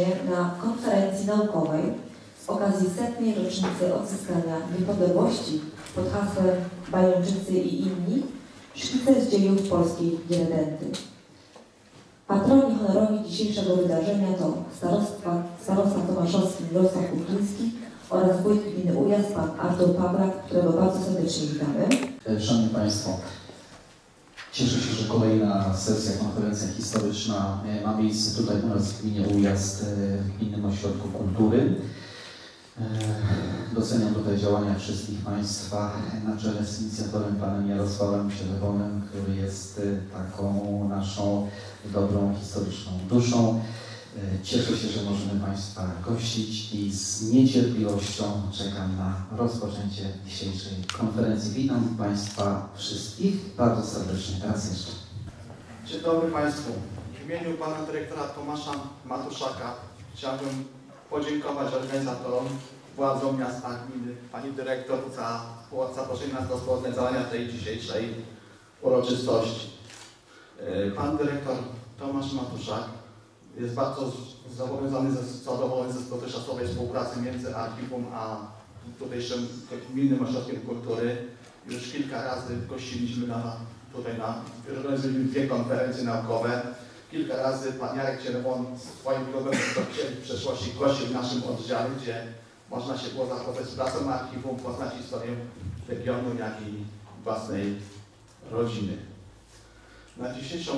właśnie na konferencji naukowej z okazji 100. rocznicy odzyskania niepodległości pod hasłem Bajończycy i inni szkice z dziejów polskiej Dierenty. Patroni honorowi dzisiejszego wydarzenia to starosta tomaszowski Mirosław Kuchliński oraz wójt gminy Ujazd, pan Artur Pawlak, którego bardzo serdecznie witamy. Szanowni Państwo, cieszę się, że kolejna sesja, konferencja historyczna ma miejsce tutaj u nas w gminie Ujazd, w Gminnym Ośrodku Kultury. Doceniam tutaj działania wszystkich Państwa na czele z inicjatorem panem Jarosławem Sierwonem, który jest taką naszą dobrą, historyczną duszą. Cieszę się, że możemy Państwa gościć i z niecierpliwością czekam na rozpoczęcie dzisiejszej konferencji. Witam Państwa wszystkich bardzo serdecznie raz jeszcze. Dzień dobry Państwu. W imieniu Pana Dyrektora Tomasza Matuszaka chciałbym podziękować organizatorom, władzom miasta, gminy, Pani Dyrektor za zaproszenie nas do współorganizowania tej dzisiejszej uroczystości. Pan Dyrektor Tomasz Matuszak jest bardzo zadowolony ze dotychczasowej współpracy między archiwum a tutejszym Gminnym Ośrodkiem Kultury. Już kilka razy gościliśmy organizowaliśmy 2 konferencje naukowe. Kilka razy pan Jarek Cierwon swoim klubem w przeszłości gościł w naszym oddziale, gdzie można się było zapoznać z pracą archiwum, poznać historię regionu, jak i własnej rodziny. Na dzisiejszą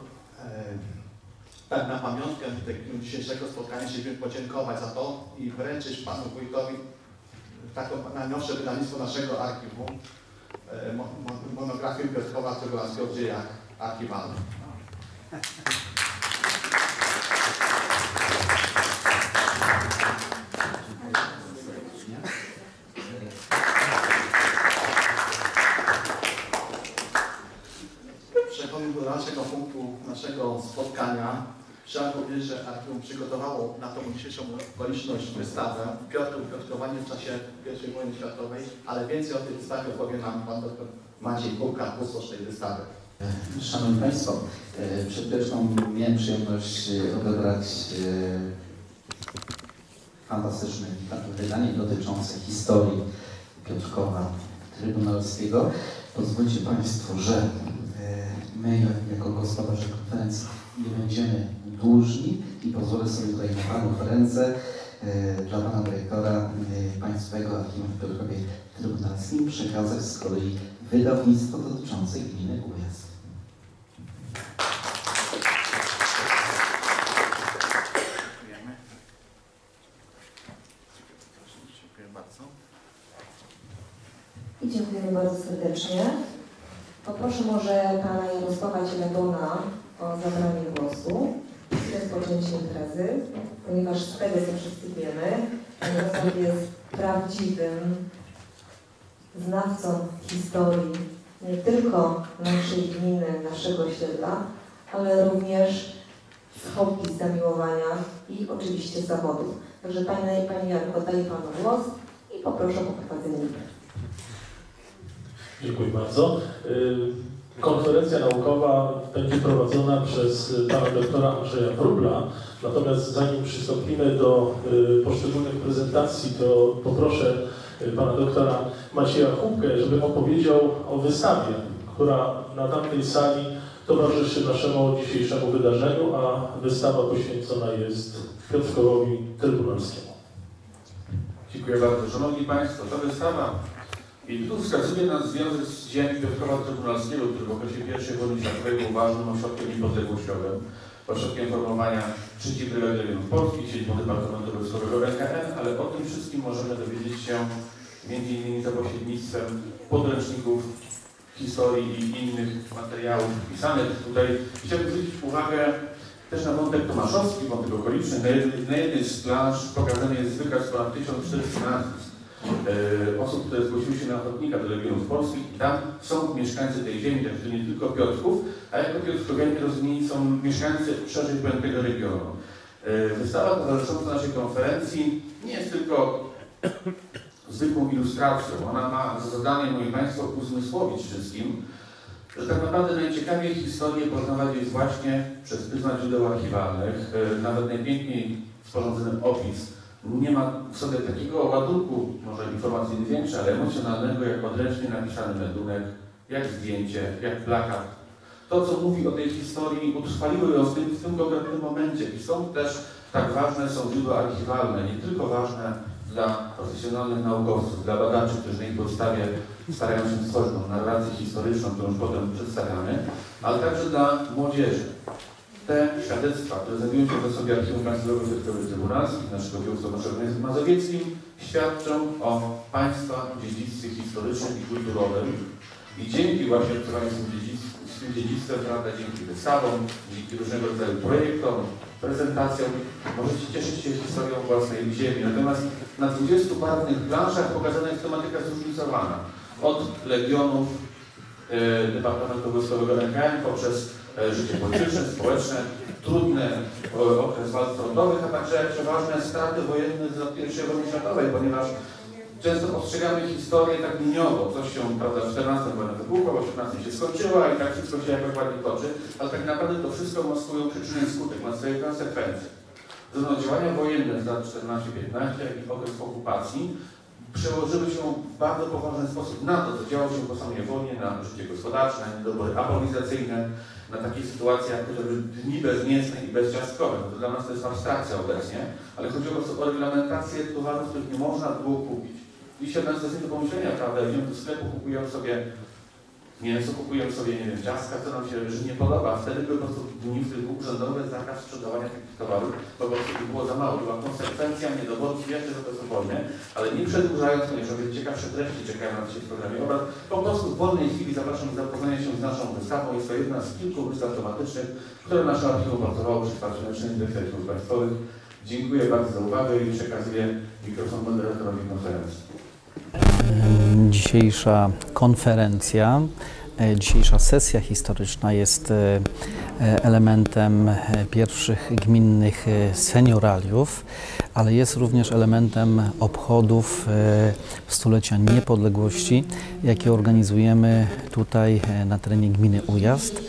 na pamiątkę dzisiejszego spotkania chciałbym podziękować za to i wręczyć panu wójtowi taką najnowsze wydawnictwo naszego archiwum, monografię Piotrkowa Trybunalskiego w dziejach archiwalnych. Przechodząc do dalszego punktu naszego spotkania, trzeba powiedzieć, że archiwum przygotowało na tą dzisiejszą okoliczność wystawę Piotrkowanie w czasie I wojny światowej, ale więcej o tej wystawie opowie nam pan dr Maciej Kurka, kustosz tej wystawy. Szanowni Państwo, przed chwileczką miałem przyjemność odebrać fantastyczne wydanie dotyczące historii Piotrkowa Trybunalskiego. Pozwólcie Państwo, że my jako gospodarze konferencji nie będziemy dłużni i pozwolę sobie tutaj na Panów ręce dla Pana Dyrektora Państwowego Archiwum w Piotrkowie Trybunalskim przekazać z kolei wydawnictwo dotyczące gminy Ujazd. Dziękuję bardzo. I dziękujemy bardzo serdecznie. Poproszę może pana Jarosława Cierwona o zabranie głosu i rozpoczęcie imprezy, ponieważ z tego, co wszyscy wiemy, pan Jarosław jest prawdziwym znawcą historii nie tylko naszej gminy, naszego osiedla, ale również z hobby, zamiłowania i oczywiście zawodów. Także Pani Jarku, oddaję Panu głos i poproszę o poprowadzenie imprezy. Dziękuję bardzo. Konferencja naukowa będzie prowadzona przez pana doktora Andrzeja Wróbla. Natomiast zanim przystąpimy do poszczególnych prezentacji, to poproszę pana doktora Macieja Chubkę, żeby opowiedział o wystawie, która na tamtej sali towarzyszy naszemu dzisiejszemu wydarzeniu, a wystawa poświęcona jest Piotrkowowi Trybunalskiemu. Dziękuję bardzo. Szanowni Państwo, ta wystawa i tu wskazuje na związek z dziejami Piotrkowa Trybunalskiego, który w okresie I wojny światowej był ważnym ośrodkiem niepodległościowym, ośrodkiem formowania III Brygady Legionów Polskich, siedzibą Departamentu Wojskowego NKN, ale o tym wszystkim możemy dowiedzieć się m.in. za pośrednictwem podręczników historii i innych materiałów pisanych. Tutaj chciałbym zwrócić uwagę też na wątek tomaszowski, wątek okoliczny. Na jednej z plansz pokazany jest wykaz ponad 1400 nazwisk osób, które zgłosiły się na ochotnika do Legionów Polskich i tam są mieszkańcy tej ziemi, także to nie tylko Piotrków, a jako Piotrkowianie rozumieni są mieszkańcy szerzej pojętego regionu. Wystawa towarzysząca naszej konferencji nie jest tylko zwykłą ilustracją. Ona ma za zadanie, moi Państwo, uzmysłowić wszystkim, że tak naprawdę najciekawiej historię poznawać jest właśnie przez pryzmat źródeł archiwalnych. Nawet najpiękniej w sporządzony opis nie ma w sobie takiego ładunku, może informacyjnie większy, ale emocjonalnego, jak odręcznie napisany meldunek, jak zdjęcie, jak plakat. To, co mówi o tej historii, utrwaliło ją w tym konkretnym momencie i stąd też tak ważne są źródła archiwalne, nie tylko ważne dla profesjonalnych naukowców, dla badaczy, którzy na jej podstawie starają się stworzyć tą narrację historyczną, którą już potem przedstawiamy, ale także dla młodzieży. Te świadectwa, które znajdują się w zasobie Archiwum Państwowego Piotrkowie Trybunalskich, naszego biura w Organizmie Mazowieckim, świadczą o Państwa dziedzictwie historycznym i kulturowym. I dzięki właśnie obcowaniu z tym dziedzictwem, prawda, dzięki wystawom, dzięki różnego rodzaju projektom, prezentacjom, możecie cieszyć się historią własnej ziemi. Natomiast na 20 barwnych planszach pokazana jest tematyka zróżnicowana. Od legionów Departamentu Wojskowego NKM poprzez życie polityczne, społeczne, trudny okres walk frontowych, a także przeważne straty wojenne z lat I wojny światowej, ponieważ często postrzegamy historię tak liniowo. Coś się, prawda, w 14 wojna wybuchła, w 18 się skończyła i tak wszystko się jakoś ładnie toczy, ale tak naprawdę to wszystko maskują przyczynę i skutek, ma swoje konsekwencje. Zarówno działania wojenne z lat 14-15, jak i okres okupacji przełożyły się w bardzo poważny sposób na to, co działo się po samej wojnie, na życie gospodarcze, na niedobory apolizacyjne, na takie sytuacje jak chociażby dni bezmięsne i bezciastkowe. No to dla nas to jest abstrakcja obecnie, ale chodzi po prostu o reglamentację towarów, których nie można było kupić. Dzisiaj nas jest nie do pomyślenia, prawda? Idziemy do sklepu, kupujemy sobie mięso, kupujemy sobie, nie wiem, ciastka, co nam się nie podoba. Wtedy był po prostu dni, w których był urzędowy zakaz sprzedawania takich towarów, po prostu ich było za mało. Była konsekwencja niedoboru świeży do tej wojny, ale nie przedłużając, ponieważ ciekawsze treści czekają na dzisiaj w programie obrad. Po prostu w wolnej chwili zapraszam do zapoznania się z naszą wystawą. Jest to jedna z kilku wystaw tematycznych, które nasze archiwum pracowało przy wsparciu Naczelnej Dyrekcji Archiwów Państwowych. Dziękuję bardzo za uwagę i przekazuję mikrofon moderatorowi konferencji. Dzisiejsza konferencja, dzisiejsza sesja historyczna jest elementem pierwszych gminnych senioraliów, ale jest również elementem obchodów stulecia niepodległości, jakie organizujemy tutaj na terenie gminy Ujazd.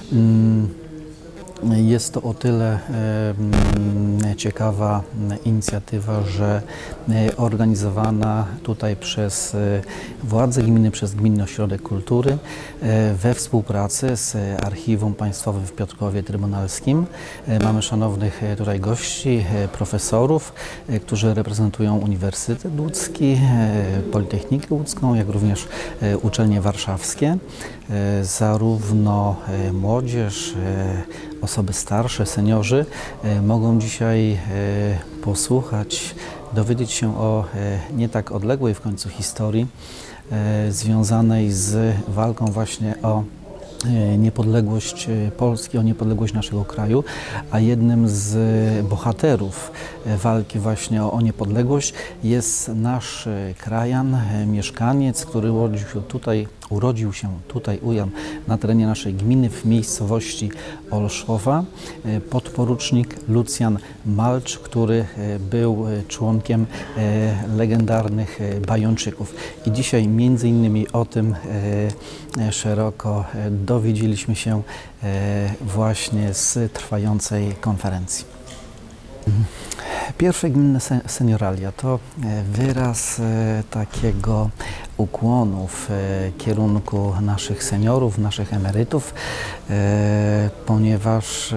Jest to o tyle ciekawa inicjatywa, że organizowana tutaj przez władze gminy, przez Gminny Ośrodek Kultury we współpracy z Archiwum Państwowym w Piotrkowie Trybunalskim. Mamy szanownych tutaj gości, profesorów, którzy reprezentują Uniwersytet Łódzki, Politechnikę Łódzką, jak również uczelnie warszawskie. Zarówno młodzież, osoby starsze, seniorzy mogą dzisiaj posłuchać, dowiedzieć się o nie tak odległej w końcu historii związanej z walką właśnie o niepodległość Polski, o niepodległość naszego kraju, a jednym z bohaterów walki właśnie o niepodległość jest nasz krajan, mieszkaniec, który urodził się tutaj Ujam, na terenie naszej gminy, w miejscowości Olszowa, podporucznik Lucjan Malcz, który był członkiem legendarnych Bajończyków. I dzisiaj między innymi o tym szeroko dowiedzieliśmy się właśnie z trwającej konferencji. Pierwsze gminne senioralia to wyraz takiego ukłonu w kierunku naszych seniorów, naszych emerytów, ponieważ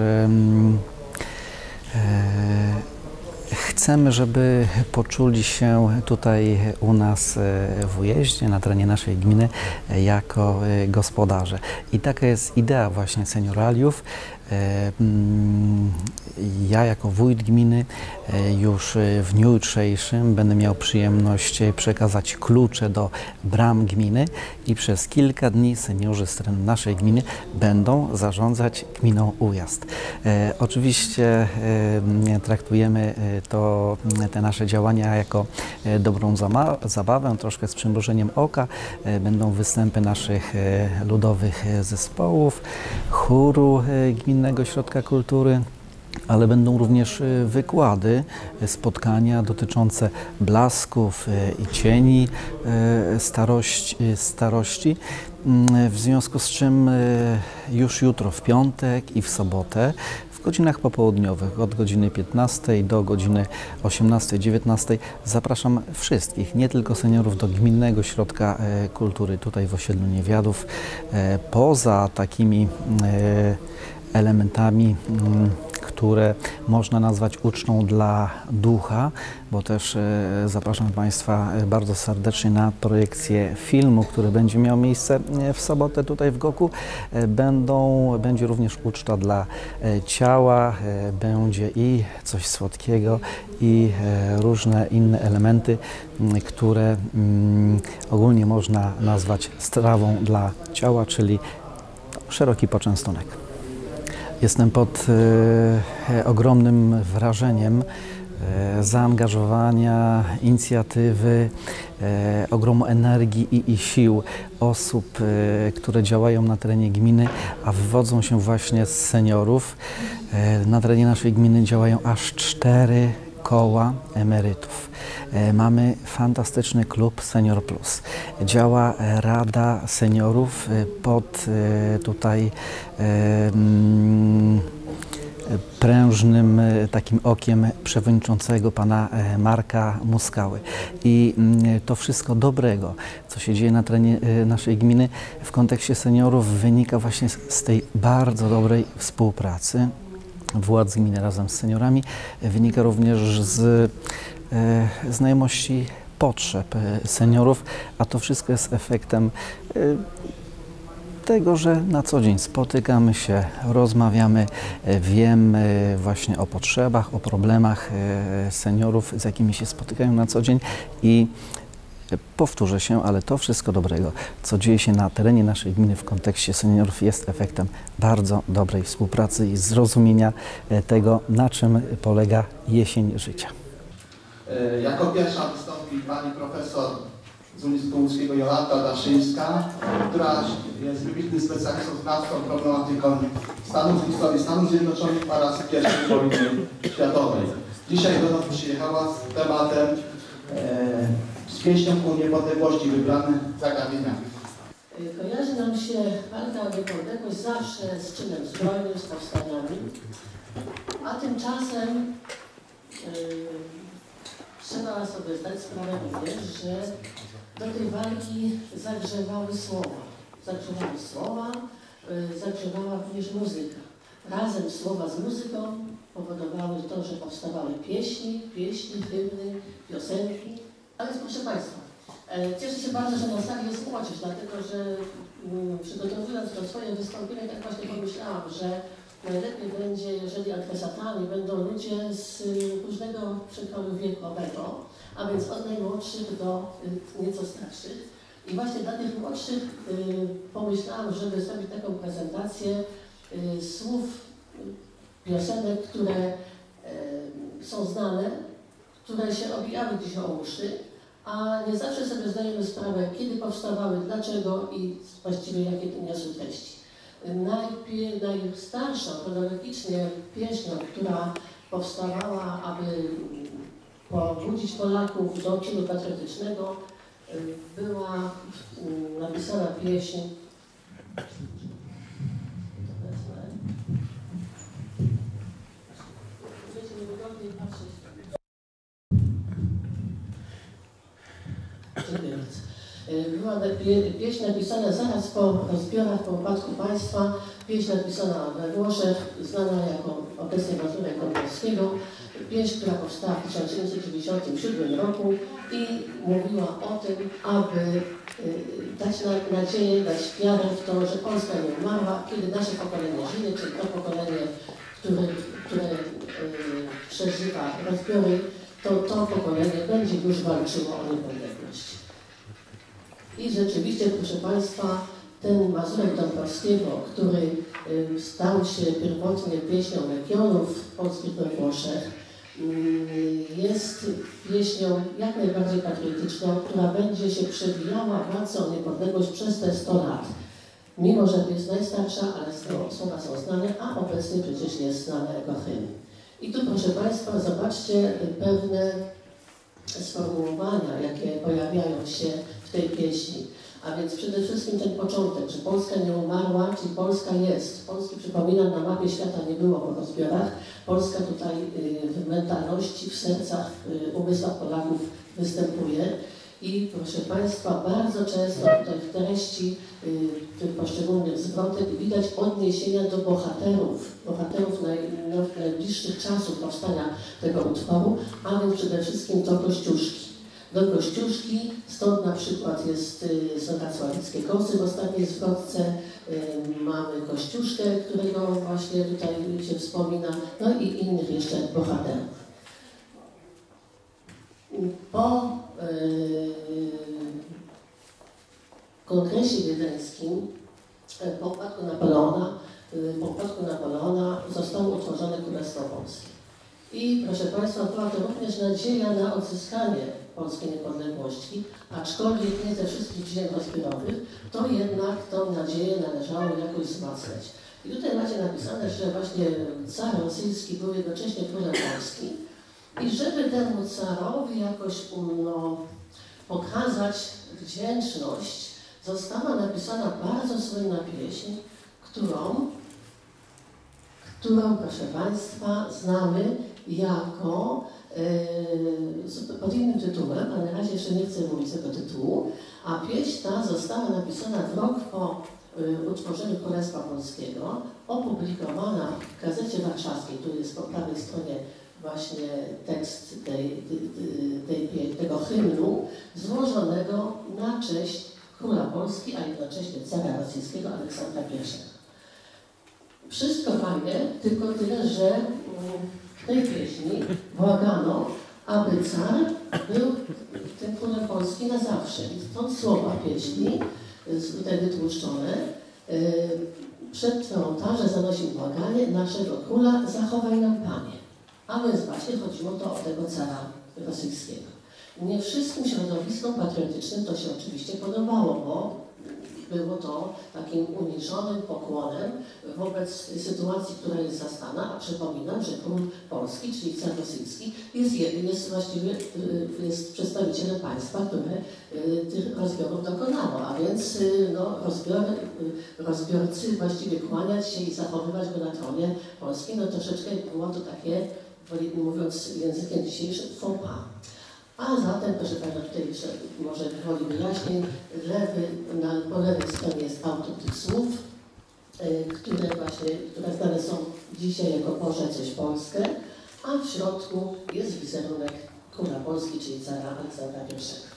chcemy, żeby poczuli się tutaj u nas w Ujeździe, na terenie naszej gminy, jako gospodarze. I taka jest idea właśnie senioraliów. Ja jako wójt gminy już w dniu jutrzejszym będę miał przyjemność przekazać klucze do bram gminy i przez kilka dni seniorzy z terenu naszej gminy będą zarządzać gminą Ujazd. Oczywiście traktujemy te nasze działania jako dobrą zabawę, troszkę z przymrużeniem oka. Będą występy naszych ludowych zespołów, chóru Gminnego Ośrodka Kultury, ale będą również wykłady, spotkania dotyczące blasków i cieni starości, w związku z czym już jutro w piątek i w sobotę w godzinach popołudniowych od godziny 15 do godziny 18-19 zapraszam wszystkich, nie tylko seniorów, do Gminnego Ośrodka Kultury tutaj w osiedlu Niewiadów. Poza takimi elementami, które można nazwać ucztą dla ducha, bo też zapraszam Państwa bardzo serdecznie na projekcję filmu, który będzie miał miejsce w sobotę tutaj w Goku. Będzie również uczta dla ciała, będzie i coś słodkiego, i różne inne elementy, które ogólnie można nazwać strawą dla ciała, czyli szeroki poczęstunek. Jestem pod ogromnym wrażeniem zaangażowania, inicjatywy, ogromu energii i sił osób, które działają na terenie gminy, a wywodzą się właśnie z seniorów. Na terenie naszej gminy działają aż 4 koła emerytów. Mamy fantastyczny klub Senior Plus. Działa Rada Seniorów pod tutaj prężnym takim okiem przewodniczącego pana Marka Muskały. I to wszystko dobrego, co się dzieje na terenie naszej gminy w kontekście seniorów, wynika właśnie z tej bardzo dobrej współpracy władz gminy razem z seniorami, wynika również z znajomości potrzeb seniorów, a to wszystko jest efektem tego, że na co dzień spotykamy się, rozmawiamy, wiemy właśnie o potrzebach, o problemach seniorów, z jakimi się spotykają na co dzień i powtórzę się, ale to wszystko dobrego, co dzieje się na terenie naszej gminy w kontekście seniorów, jest efektem bardzo dobrej współpracy i zrozumienia tego, na czym polega jesień życia. Jako pierwsza wystąpi pani profesor z Uniwersytetu Łódzkiego Jolanta Daszyńska, która jest wybitnym specjalistą znawcą problematyką historii Stanów Zjednoczonych oraz I wojny światowej. Dzisiaj do nas przyjechała z tematem z pieśnią ku niepodległości, wybrane zagadnienia. Kojarzy nam się walka o niepodległość zawsze z czynem zbrojnym, z powstaniami, a tymczasem trzeba sobie zdać sprawę również, że do tej walki zagrzewały słowa, zagrzewała również muzyka. Razem słowa z muzyką powodowały to, że powstawały pieśni, hymny, piosenki. Ale proszę Państwa, cieszę się bardzo, że na sali jest młodzież, dlatego że przygotowując to swoje wystąpienie, tak właśnie pomyślałam, że najlepiej będzie, jeżeli adresatami będą ludzie z różnego przekroju wiekowego, a więc od najmłodszych do nieco starszych. I właśnie dla tych młodszych pomyślałam, żeby zrobić taką prezentację słów, piosenek, które są znane, które się obijały dziś o uszy, a nie zawsze sobie zdajemy sprawę, kiedy powstawały, dlaczego i właściwie jakie to niosły treści. Najstarszą chronologicznie pieśnią, która powstawała, aby pobudzić Polaków do czynu patriotycznego, była napisana pieśń. Była pieśń napisana zaraz po rozbiorach, po upadku państwa, pieśń napisana we Włoszech, znana jako obecnie Mazurek Kąpielskiego, pieśń, która powstała w 1797 roku i mówiła o tym, aby dać nadzieję, dać wiarę w to, że Polska nie umarła, kiedy nasze pokolenie żyje, czyli to pokolenie, które przeżywa rozbiory, to pokolenie będzie już walczyło o niepodległość. I rzeczywiście, proszę Państwa, ten Mazurek Dąbrowskiego, który stał się pierwotnie pieśnią Legionów polskich we Włoszech, jest pieśnią jak najbardziej patriotyczną, która będzie się przewijała walce o niepodległość przez te 100 lat. Mimo że jest najstarsza, ale słowa są znane, a obecnie przecież jest znany jako hymn. I tu, proszę Państwa, zobaczcie pewne sformułowania, jakie pojawiają się w tej pieśni. A więc przede wszystkim ten początek, że Polska nie umarła, czyli Polska jest. Polski, przypominam, na mapie świata nie było po rozbiorach. Polska tutaj w mentalności, w sercach, w umysłach Polaków występuje. I proszę Państwa, bardzo często tutaj w treści tych poszczególnych zwrotek widać odniesienia do bohaterów najbliższych czasów powstania tego utworu, a więc przede wszystkim do Kościuszki. Do Kościuszki, stąd na przykład są racławickie kosy w ostatniej zwrotce, mamy Kościuszkę, którego właśnie tutaj się wspomina, no i innych jeszcze bohaterów. Po kongresie wiedeńskim, po upadku Napoleona zostało utworzone Królestwo Polskie. I proszę Państwa, była to również nadzieja na odzyskanie polskiej niepodległości, aczkolwiek nie ze wszystkich ziem rozbiorowych, to jednak tą nadzieję należało jakoś wzmacniać. I tutaj macie napisane, że właśnie car rosyjski był jednocześnie królem Polski i żeby temu carowi jakoś pokazać wdzięczność, została napisana bardzo słynna pieśń, którą, proszę Państwa, znamy jako pod innym tytułem, ale na razie jeszcze nie chcę mówić tego tytułu, a pieśń ta została napisana w rok po utworzeniu Królestwa Polskiego, opublikowana w Gazecie Warszawskiej, tu jest po prawej stronie właśnie tekst tego hymnu, złożonego na cześć króla Polski, a jednocześnie cara rosyjskiego Aleksandra I. Wszystko fajnie, tylko tyle, że w tej pieśni błagano, aby car był tym królem Polski na zawsze. I stąd słowa pieśni, tutaj wytłuszczone, przed Twym ołtarze zanosi błaganie naszego króla, zachowaj nam Panie. A więc właśnie chodziło to o tego cara rosyjskiego. Nie wszystkim środowiskom patriotycznym to się oczywiście podobało, bo było to takim uniżonym pokłonem wobec sytuacji, która jest zastana, a przypominam, że król Polski, czyli car rosyjski, jest przedstawicielem państwa, które tych rozbiorów dokonało, a więc rozbiorcy właściwie kłaniać się i zachowywać go na tronie Polski, no troszeczkę było to takie, mówiąc językiem dzisiejszym, faux pas. A zatem, proszę Pana, tutaj jeszcze może gwoli wyjaśnień, po lewej stronie jest autor tych słów, które znane są dzisiaj jako Boże coś Polskę, a w środku jest wizerunek króla Polski, czyli cara Aleksandra I.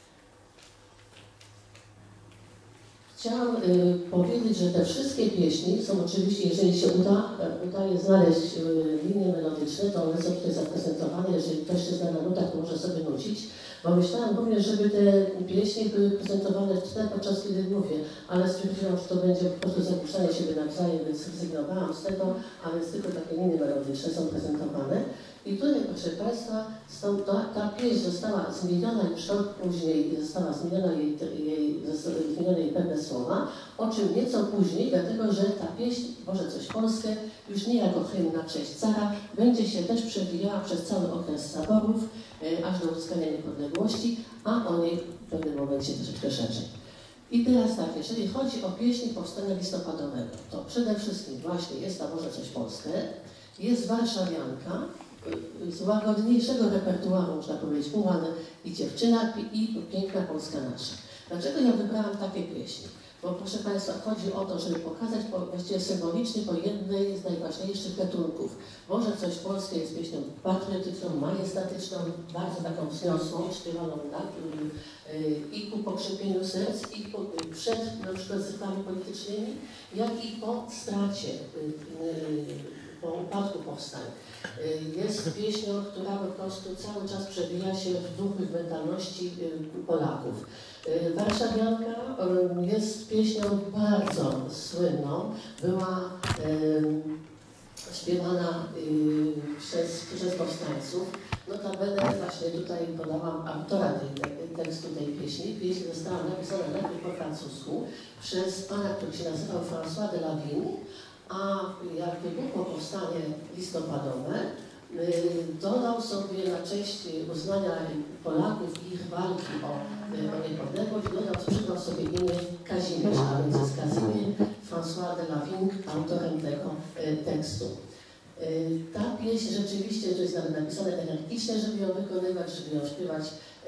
Chciałam powiedzieć, że te wszystkie pieśni są oczywiście, jeżeli się udaje znaleźć linie melodyczne, to one są tutaj zaprezentowane. Jeżeli ktoś się zna na nutach, to może sobie nucić. Bo myślałam również, żeby te pieśni były prezentowane podczas kiedy mówię, ale stwierdziłam, że to będzie po prostu zagłuszanie siebie nawzajem, więc zrezygnowałam z tego, a więc tylko takie linie melodyczne są prezentowane. I tutaj, proszę Państwa, ta pieśń została zmieniona już rok później, została zmienione jej pewne słowa, o czym nieco później, dlatego że ta pieśń, Boże coś Polskie, już nie jako hymn na cześć cara, będzie się też przewijała przez cały okres zaborów, aż do uzyskania niepodległości, a o niej w pewnym momencie troszeczkę szerzej. I teraz tak, jeżeli chodzi o pieśni powstania listopadowego, to przede wszystkim właśnie jest ta Boże coś Polskie, jest warszawianka, z łagodniejszego repertuaru, można powiedzieć, Ułan i Dziewczyna i Piękna Polska Nasza. Dlaczego ja wybrałam takie pieśni? Bo proszę Państwa, chodzi o to, żeby pokazać właściwie symbolicznie po jednej z najważniejszych gatunków. Może coś polskie jest pieśnią patriotyczną, majestatyczną, bardzo taką wzniosłą, śpiewaną i ku pokrzepieniu serc, i przed na przykład zrywami politycznymi, jak i po stracie, po upadku powstań. Jest pieśnią, która po prostu cały czas przewija się w duchu i mentalności Polaków. Warszawianka jest pieśnią bardzo słynną. Była śpiewana przez powstańców. Notabene właśnie tutaj podałam autora tekstu tej pieśni. Pieśń została napisana najpierw po francusku przez pana, który się nazywał François de la Vigne, a jak wybuchło powstanie listopadowe, dodał sobie na cześć uznania Polaków i ich walki o niepodległość, przydał sobie imię Kazimierz, a więc jest Kazimierz François de la Vigne, autorem tego tekstu. Ta pieśń rzeczywiście, to jest nawet napisane energicznie, żeby ją wykonywać, żeby ją śpiewać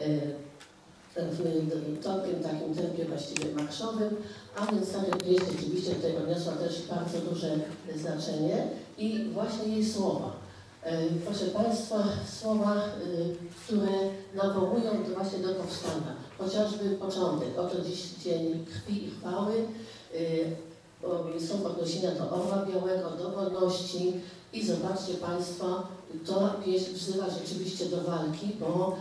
w takim tempie właściwie marszowym, a więc ta pieśń rzeczywiście tutaj odniosła też bardzo duże znaczenie i właśnie jej słowa. Proszę Państwa, słowa, które nawołują właśnie do powstania, chociażby początek, oto dziś dzień krwi i chwały, są odniesienia do Orła Białego, do wolności i zobaczcie Państwo, ta pieśń wzywa rzeczywiście do walki, bo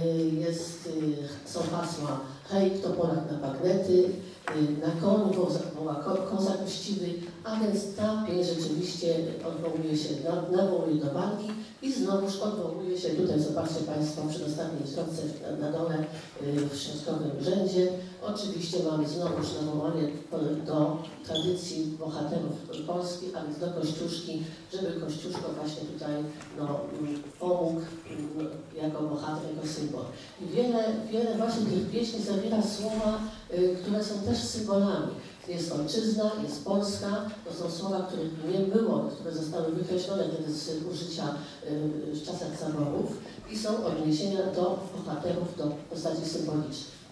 są hasła hej, kto Polak na bagnety, na koniu woła kozak uczciwy, a więc ta pieśń rzeczywiście nawołuje do walki i znowuż odwołuje się, tutaj zobaczcie Państwo, przy ostatniej zwrotce na dole w środkowym rzędzie, oczywiście mamy znowuż nawołanie do tradycji bohaterów polskich, a więc do Kościuszki, żeby Kościuszko właśnie tutaj pomógł jako bohater, jako symbol. I wiele właśnie tych pieśni zawiera słowa, które są też symbolami. Jest ojczyzna, jest Polska, to są słowa, których nie było, które zostały wykreślone wtedy z użycia w czasach zaborów i są odniesienia do bohaterów, do postaci symbolicznych.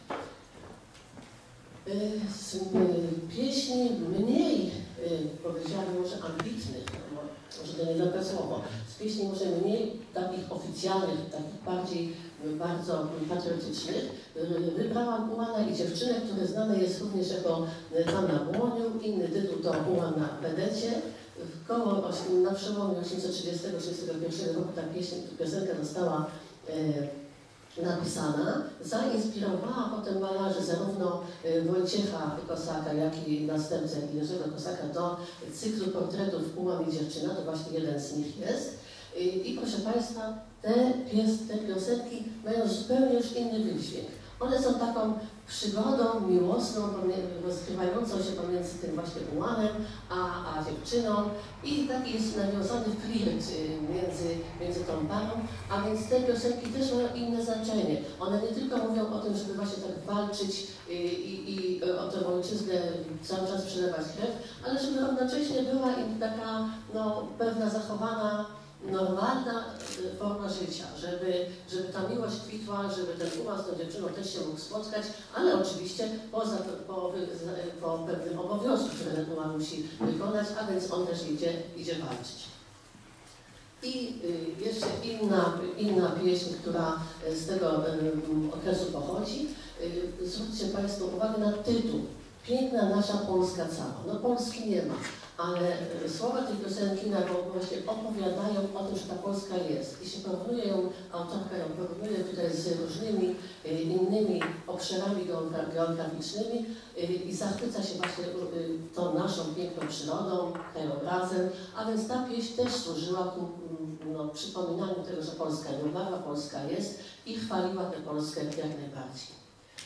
Z pieśni mniej, powiedziałabym może ambitnych, może to niedobre słowo, z pieśni może mniej takich oficjalnych, takich bardziej bardzo patriotycznych, wybrałam Ułana i dziewczynę, które znane jest również jako Tam na Błoniu, inny tytuł to Ułan na Wedecie. Na przełomie 1830-1831 roku ta piosenka została napisana, zainspirowała potem malarzy zarówno Wojciecha Kosaka, jak i następcę Jerzego Kosaka do cyklu portretów Ułan i dziewczyna, to właśnie jeden z nich jest. I proszę Państwa, te piosenki mają zupełnie już inny wydźwięk. One są taką przygodą miłosną, rozgrywającą się pomiędzy tym właśnie Ułanem a dziewczyną i taki jest nawiązany flirt między tą parą, a więc te piosenki też mają inne znaczenie. One nie tylko mówią o tym, żeby właśnie tak walczyć i o tę ojczyznę cały czas przelewać krew, ale żeby równocześnie była im taka pewna zachowana normalna forma życia, żeby ta miłość kwitła, żeby ten Ułan z tą dziewczyną też się mógł spotkać, ale oczywiście po pewnym obowiązku, który ten Ułan musi wykonać, a więc on też idzie walczyć. I jeszcze inna pieśń, która z tego okresu pochodzi. Zwróćcie Państwo uwagę na tytuł. Piękna nasza Polska cała. No Polski nie ma, ale słowa tej piosenki właśnie opowiadają o tym, że ta Polska jest. I się porównuje ją, autorka ją porównuje tutaj z różnymi innymi obszarami geograficznymi i zachwyca się właśnie tą naszą piękną przyrodą, krajobrazem, a więc ta pieśń też służyła ku przypominaniu tego, że Polska nie umarła, Polska jest i chwaliła tę Polskę jak najbardziej.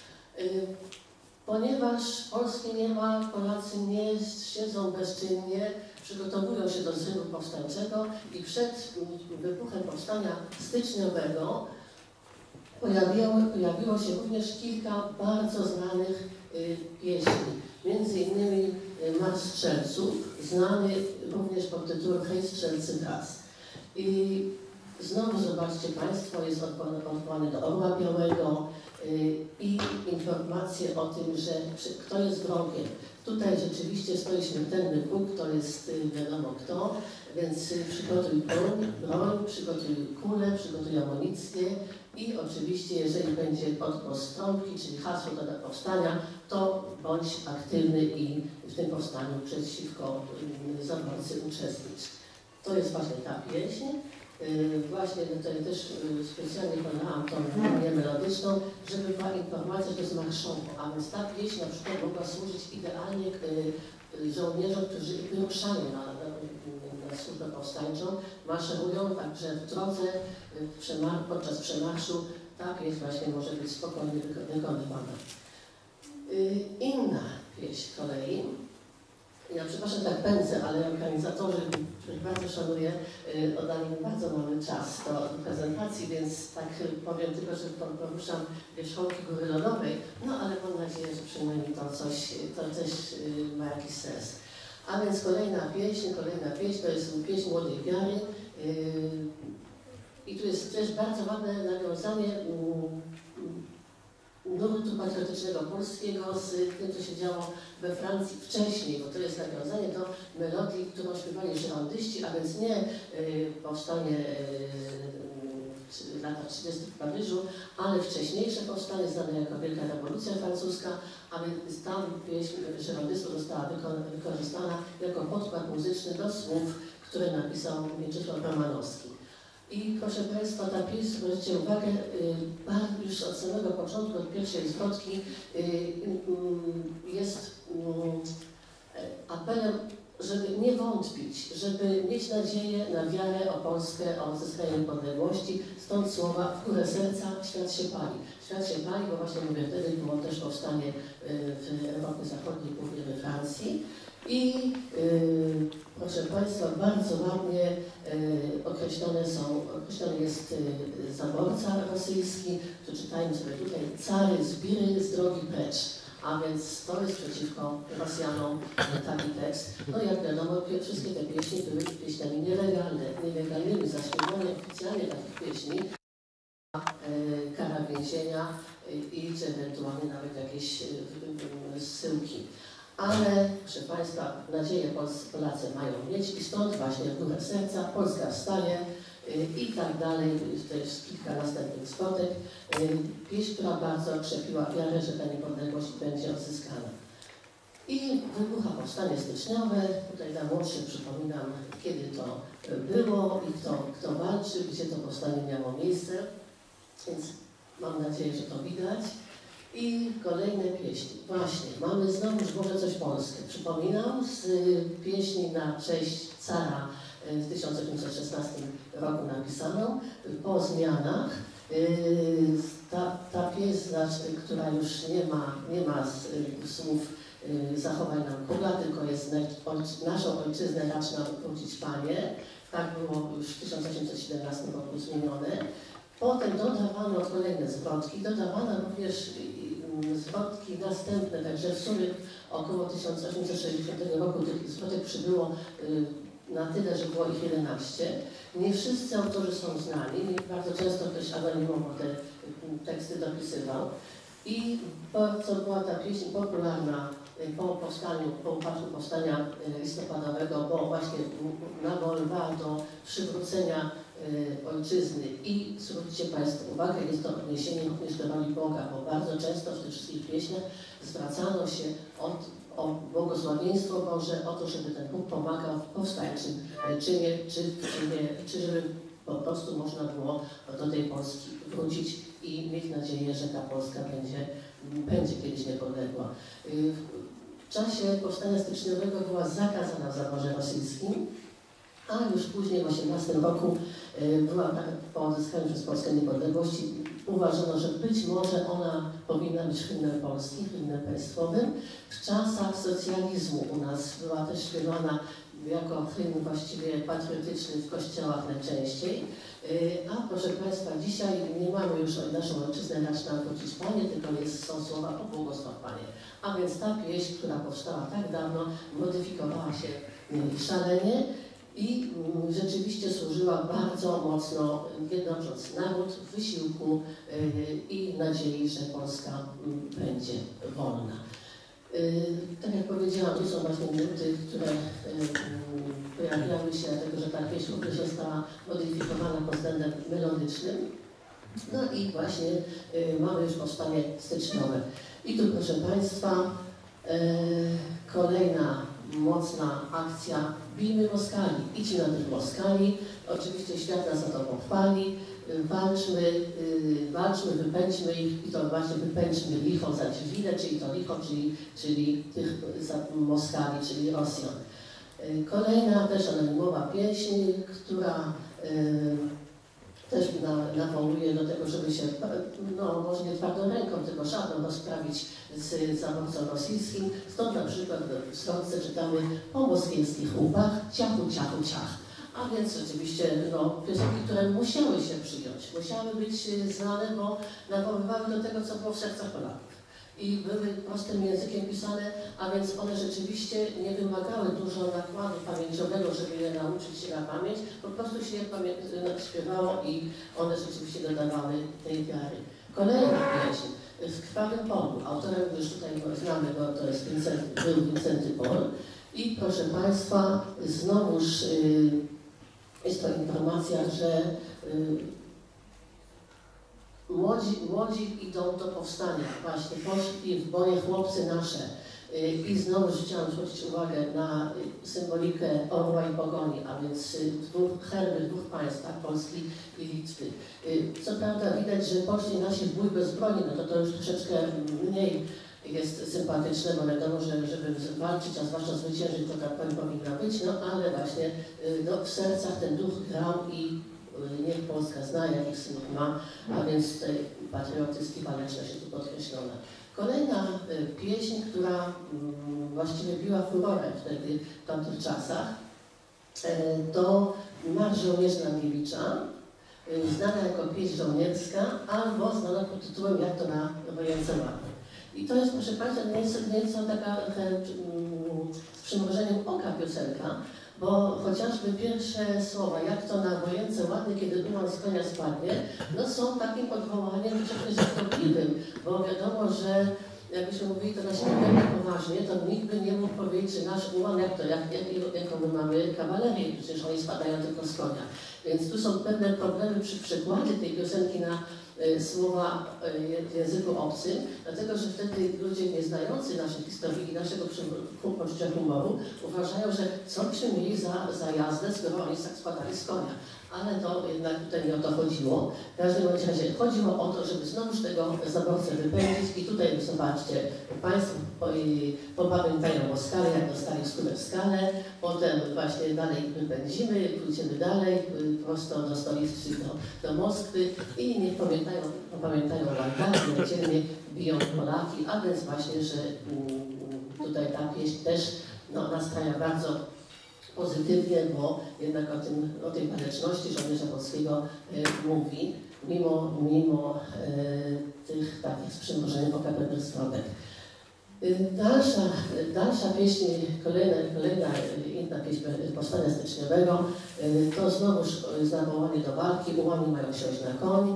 Ponieważ Polski nie ma, Polacy nie siedzą bezczynnie, przygotowują się do zrywu powstańczego i przed wybuchem powstania styczniowego pojawiło się również kilka bardzo znanych pieśni. Między innymi Marsz Strzelców, znany również pod tytułem Hej Strzelcy wraz. I znowu zobaczcie Państwo, jest odwołany do Orła Białego i informacje o tym, że kto jest wrogiem. Tutaj rzeczywiście stoi śmiertelny Bóg, to jest wiadomo kto, więc przygotuj broń, przygotuj kulę, przygotuj amunicję i oczywiście jeżeli będzie odgłos trąbki, czyli hasło do powstania, to bądź aktywny i w tym powstaniu przeciwko zaborcy uczestnicz. To jest właśnie ta pieśń. Właśnie tutaj też specjalnie podałam tą linię melodyczną, żeby była informacja, że to jest marszowo, a więc ta pieśń na przykład mogła służyć idealnie żołnierzom, którzy wyruszają na służbę powstańczą, maszerują, także w drodze, podczas przemarszu ta pieśń właśnie może być spokojnie wykonywana. Inna pieśń z kolei Ja przepraszam, tak pędzę, ale organizatorzy, których bardzo szanuję, oddali mi bardzo mały czas do prezentacji, więc tak powiem tylko, że poruszam wierzchołki góry lodowej, no ale mam nadzieję, że przynajmniej to też ma jakiś sens. A więc kolejna pieśń to jest pieśń Młodej Wiary. I tu jest też bardzo ładne nawiązanie nurtu patriotycznego polskiego z tym, co się działo we Francji wcześniej, bo to jest nawiązanie do melodii, którą śpiewali żerondyści, a więc nie powstanie w latach 30. w Paryżu, ale wcześniejsze powstanie znane jako Wielka Rewolucja Francuska, a więc ta pieśń żerondystów została wykorzystana jako podkład muzyczny do słów, które napisał Mieczysław Romanowski. I proszę Państwa, ta pieśń, zwróćcie uwagę, już od samego początku, od pierwszej zwrotki jest apelem, żeby nie wątpić, żeby mieć nadzieję na wiarę o Polskę, o odzyskanie niepodległości. Stąd słowa w górę serca świat się pali. Świat się pali, bo właśnie mówię, wtedy było też powstanie w Europie Zachodniej, głównie we Francji. I proszę Państwa, bardzo ładnie określony jest zaborca rosyjski. Przeczytajmy sobie tutaj: cary, zbiry z drogi precz. A więc to jest przeciwko Rosjanom taki tekst. No jak wiadomo, wszystkie te pieśni były pieśniami nielegalnymi, zaśpiewano oficjalnie takich pieśni, kara więzienia i czy ewentualnie nawet jakieś zsyłki. Ale, proszę Państwa, nadzieję Polacy mają mieć i stąd właśnie w górę serca Polska wstaje i tak dalej. To jest kilka następnych zwrotek. Pieśń, która bardzo krzepiła wiarę, że ta niepodległość będzie odzyskana. I wybucha powstanie styczniowe. Tutaj dla młodszych przypominam, kiedy to było i kto walczył, gdzie to powstanie miało miejsce. Więc mam nadzieję, że to widać. I kolejne pieśni. Właśnie, mamy znowuż może coś polskie. Przypominam z pieśni na cześć cara w 1816 roku napisaną. Po zmianach ta pieśń, która już nie ma słów zachowań nam króla, tylko jest naszą ojczyznę racz nam wrócić Panie. Tak było już w 1817 roku zmienione. Potem dodawano kolejne zwrotki, dodawano również zwrotki następne, także w sumie około 1860 roku tych zwrotek przybyło na tyle, że było ich 11. Nie wszyscy autorzy są znani, bardzo często ktoś anonimowo te teksty dopisywał. I bardzo była ta pieśń popularna po upadku powstania listopadowego, bo właśnie nawoływała do przywrócenia ojczyzny. I zwróćcie Państwo uwagę, jest to odniesienie również do roli Boga, bo bardzo często w tych wszystkich pieśniach zwracano się o błogosławieństwo Boże, o to, żeby ten Bóg pomagał w powstańczym czynie, czy żeby po prostu można było do tej Polski wrócić i mieć nadzieję, że ta Polska będzie kiedyś niepodległa. W czasie powstania styczniowego była zakazana w zaborze rosyjskim, a już później w 18 roku po odzyskaniu przez Polskę niepodległości uważano, że być może ona powinna być hymnem polskim, hymnem państwowym. W czasach socjalizmu u nas była też śpiewana jako hymn właściwie patriotyczny w kościołach najczęściej. A proszę Państwa, dzisiaj nie mamy już naszą ojczyznę racz nam wrócić Panie, tylko są słowa o błogosław Panie. A więc ta pieśń, która powstała tak dawno, modyfikowała się szalenie i rzeczywiście służyła bardzo mocno, jednocząc naród w wysiłku i nadziei, że Polska będzie wolna. Tak jak powiedziałam, tu są właśnie nuty, które pojawiały się, dlatego że ta pieśń również została modyfikowana pod względem melodycznym. No i właśnie mamy już powstanie styczniowe. I tu, proszę Państwa, kolejna mocna akcja: bijmy Moskali, idźmy na tych Moskali. Oczywiście świat nas za to pochwali. Walczmy, wypędźmy ich i to właśnie wypędźmy licho za Dźwigę, czyli to licho, czyli tych Moskali, czyli Rosjan. Kolejna też anonimowa pieśń, która też nawołuje do tego, żeby się, no może nie twardą ręką, tylko szablą rozprawić z zaborcą rosyjskim. Stąd na przykład w stronce czytamy po moskiewskich łupach ciachu, ciachu, ciach. A więc rzeczywiście no, piosenki, które musiały się przyjąć, musiały być znane, bo nawoływały do tego, co było w sercach Polaków. I były prostym językiem pisane, a więc one rzeczywiście nie wymagały dużo nakładu pamięciowego, żeby je nauczyć się na pamięć. Po prostu się je śpiewało i one rzeczywiście dodawały tej wiary. Kolejna pieśń w Krwawym Polu. Autorem już tutaj znamy go, to jest był Wincenty Pol. I proszę Państwa, znowuż jest to informacja, że młodzi idą do powstania. Właśnie poszli w boje chłopcy nasze. I znowu chciałam zwrócić uwagę na symbolikę orła i pogoni, a więc herby dwóch państw, tak, Polski i Litwy. Co prawda widać, że poszli nasi w bój bez broni, no to już troszeczkę mniej jest sympatyczne, bo wiadomo, że żeby walczyć, a zwłaszcza zwyciężyć, to tak powinna być, no ale właśnie no, w sercach ten duch grał i niech Polska zna, jakich synów ma, a więc tutaj patriotyzm i waleczność jest tu podkreślona. Kolejna pieśń, która właściwie biła furorę wtedy w tamtych czasach, to Marsz Żołnierzy Langiewicza, znana jako pieśń żołnierska, albo znana pod tytułem Jak to na wojence ładne. I to jest, proszę Państwa, nieco taka z przymrużeniem oka piosenka, bo chociażby pierwsze słowa, jak to na wojence ładnie, kiedy ułan z konia spadnie, no są takim odwołaniem przecież żartobliwym, bo wiadomo, że jakbyśmy mówili to na śmiertelnie poważnie, to nikt by nie mógł powiedzieć, że nasz ułan, jaką my mamy kawalerię, przecież oni spadają tylko z konia. Więc tu są pewne problemy przy przekładzie tej piosenki na słowa w języku obcym, dlatego że wtedy ludzie nieznający naszej historii i naszego poczucia humoru uważają, że co byśmy mieli za jazdę, skoro oni tak spadali z konia. Ale to jednak tutaj nie o to chodziło. W każdym razie chodziło o to, żeby znowuż tego zaborcę wypędzić i tutaj zobaczcie, Państwo popamiętają o skale, jak dostali skórę w skale, potem właśnie dalej wypędzimy, pójdziemy dalej, prosto do stolicy, do Moskwy i niech popamiętają Wardami, jak dzielnie biją Polaki, a więc właśnie, że tutaj ta pieśń też no, nastraja bardzo pozytywnie, bo jednak o tej waleczności żołnierza polskiego mówi, mimo tych takich z przymrużeniem oka pewnych zwrotek. Dalsza pieśń, kolejna inna pieśń powstania styczniowego, to znowuż zawołanie do walki, ułani mają siąść na koń,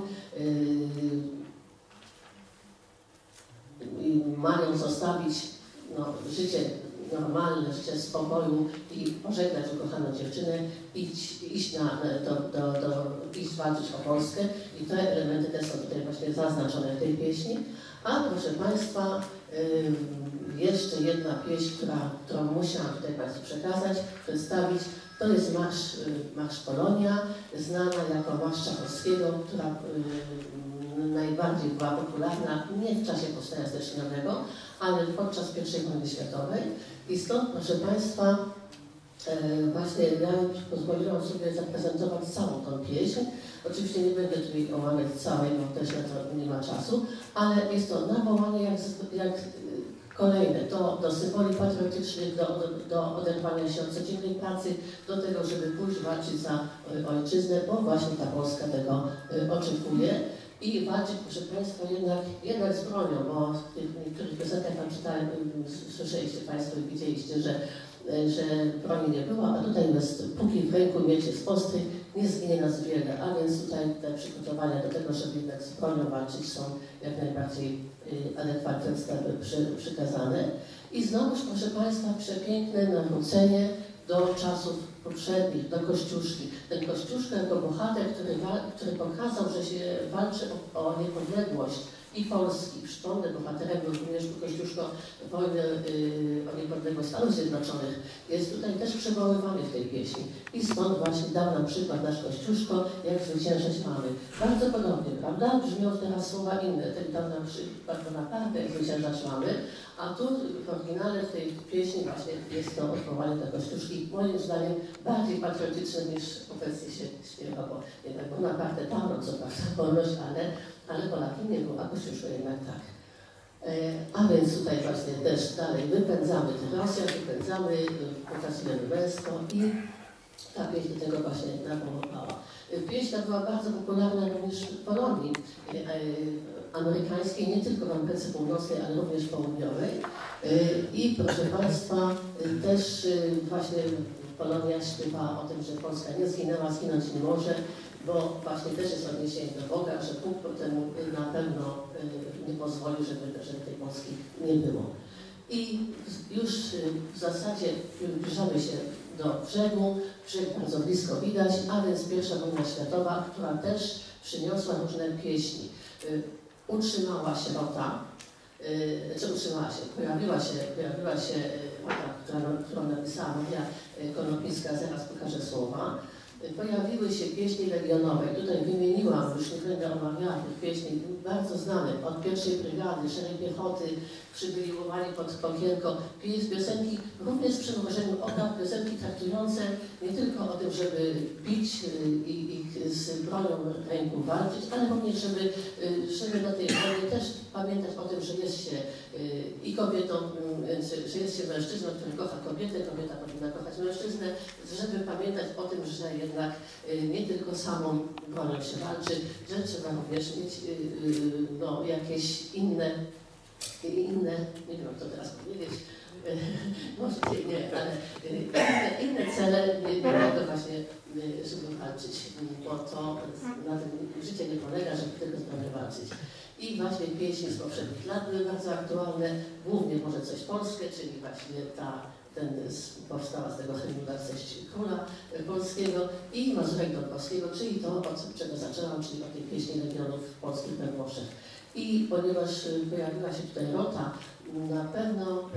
mają zostawić no, życie normalne, życie spokoju i pożegnać ukochaną dziewczynę, iść walczyć o Polskę i te elementy też są tutaj właśnie zaznaczone w tej pieśni. A proszę Państwa, jeszcze jedna pieśń, którą musiałam tutaj Państwu przekazać, przedstawić, to jest Marsz Polonia, znana jako Marsz Czachowskiego, która najbardziej była popularna nie w czasie powstania styczniowego, ale podczas I wojny światowej. I stąd, proszę Państwa, właśnie ja pozwoliłam sobie zaprezentować całą tą pieśń. Oczywiście nie będę tutaj omawiać całej, bo też na to nie ma czasu, ale jest to nawołanie jak kolejne, do symboli patriotycznych, do oderwania się od codziennej pracy, do tego, żeby pójść walczyć za ojczyznę, bo właśnie ta Polska tego oczekuje. I walczyć, proszę Państwa, jednak z bronią, bo w tych niektórych piosenkach tam czytałem, słyszeliście Państwo i widzieliście, że broni nie było, a tutaj jest póki w ręku miecz jest ostry, nie zginie nas wiele, a więc tutaj te przygotowania do tego, żeby jednak z bronią walczyć są jak najbardziej adekwatne, przykazane. I znowuż, proszę Państwa, przepiękne nawrócenie do czasów poprzednich, do Kościuszki. Ten Kościuszka jako bohater, który pokazał, że się walczy o niepodległość i Polski. Przypomnę, bohaterem również Kościuszko wojny o niepodległość Stanów Zjednoczonych jest tutaj też przywoływany w tej pieśni. I stąd właśnie dał nam przykład nasz Kościuszko, jak zwyciężać mamy. Bardzo podobnie, prawda? Brzmią teraz słowa inne. Ten dał nam przykład Bonaparte, jak zwyciężać mamy, a tu w oryginale w tej pieśni właśnie jest to odwołanie do Kościuszki, moim zdaniem bardziej patriotyczne niż obecnie się śpiewa, bo jednak Bonaparte dał nam co prawda wolność, ale Polakiem nie było, a Kościuszko jednak tak. A więc tutaj właśnie też dalej wypędzamy te Rosjan, wypędzamy, pokazujemy męstwo i ta pieśń do tego właśnie napompowała. Pieśń ta była bardzo popularna również w Polonii amerykańskiej, nie tylko w Ameryce Północnej, ale również południowej. I proszę Państwa, też właśnie Polonia śpiewa o tym, że Polska nie zginęła, zginąć nie może, bo właśnie też jest odniesienie do Boga, że Bóg potem na pewno nie pozwoli, żeby tej Polski nie było. I już w zasadzie zbliżamy się do brzegu, brzeg bardzo blisko widać, a więc I wojna światowa, która też przyniosła różne pieśni. Utrzymała się Rota, pojawiła się Rota, którą napisała Maria Konopnicka, zaraz pokażę słowa. Pojawiły się pieśni legionowe. Tutaj wymieniłam, już nie będę omawiała tych pieśni, bardzo znane, od pierwszej brygady, szereg piechoty, przybyłowali pod Pokierko, piosenki również z przymrużeniem oka, piosenki traktujące nie tylko o tym, żeby bić i z bronią w ręku walczyć, ale również, żeby na tej wojnie też pamiętać o tym, że jest się i kobietą, że jest się mężczyzną, który kocha kobietę, kobieta powinna kochać mężczyznę, żeby pamiętać o tym, że jednak nie tylko samą bronią się walczy, że trzeba również mieć jakieś inne, nie wiem jak to teraz powiedzieć, może nie, ale inne cele, jak to właśnie, żeby walczyć, bo to na tym życie nie polega, żeby tylko z walczyć. I właśnie pieśni z poprzednich lat były bardzo aktualne, głównie może coś polskie, czyli właśnie powstała z tego hymnu Darceść Króla Polskiego i Mazurek Dąbrowskiego, czyli to, od czego zaczęłam, czyli o tej pieśni Legionów Polskich we Włoszech. I ponieważ pojawiła się tutaj Rota, na pewno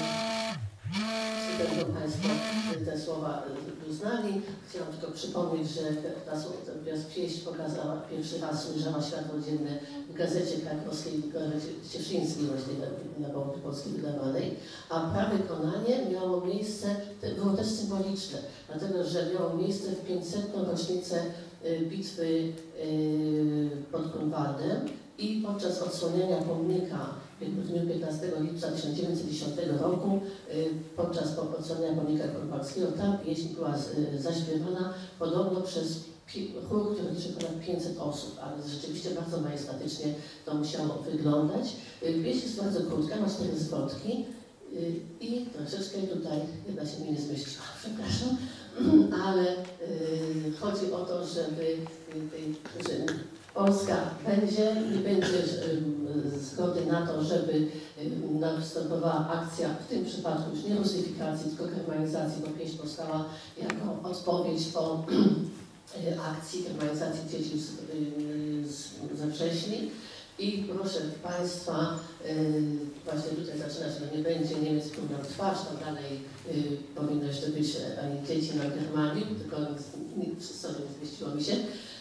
będą Państwo te słowa uznali. Chciałam tylko przypomnieć, że ta pieśń pokazała, pierwszy raz ujrzała światło dzienne w gazecie krakowskiej, w gazecie cieszyńskiej właściwie na Południu Polski wydawanej, a prawe konanie miało miejsce, było też symboliczne, dlatego że miało miejsce w 500. rocznicę bitwy pod Grunwaldem i podczas odsłonienia pomnika w dniu 15 lipca 1910 roku, podczas odsłonienia pomnika grunwaldzkiego, ta pieśń była zaśpiewana podobno przez chór, który liczy ponad 500 osób, ale rzeczywiście bardzo majestatycznie to musiało wyglądać. Pieśń jest bardzo krótka, ma 4 zwrotki i troszeczkę tutaj jedna się mi nie zmieściła, przepraszam, ale chodzi o to, żeby Polska nie będzie zgody na to, żeby następowała akcja, w tym przypadku już nie rusyfikacji, tylko germanizacji, bo pieśń powstała jako odpowiedź po akcji germanizacji dzieci ze wrześni. I proszę Państwa, właśnie tutaj zaczyna się, no nie będzie Niemiec próbą twarz, to dalej powinno jeszcze być ani dzieci na Germanii, tylko sorry, nie zmieściło mi się.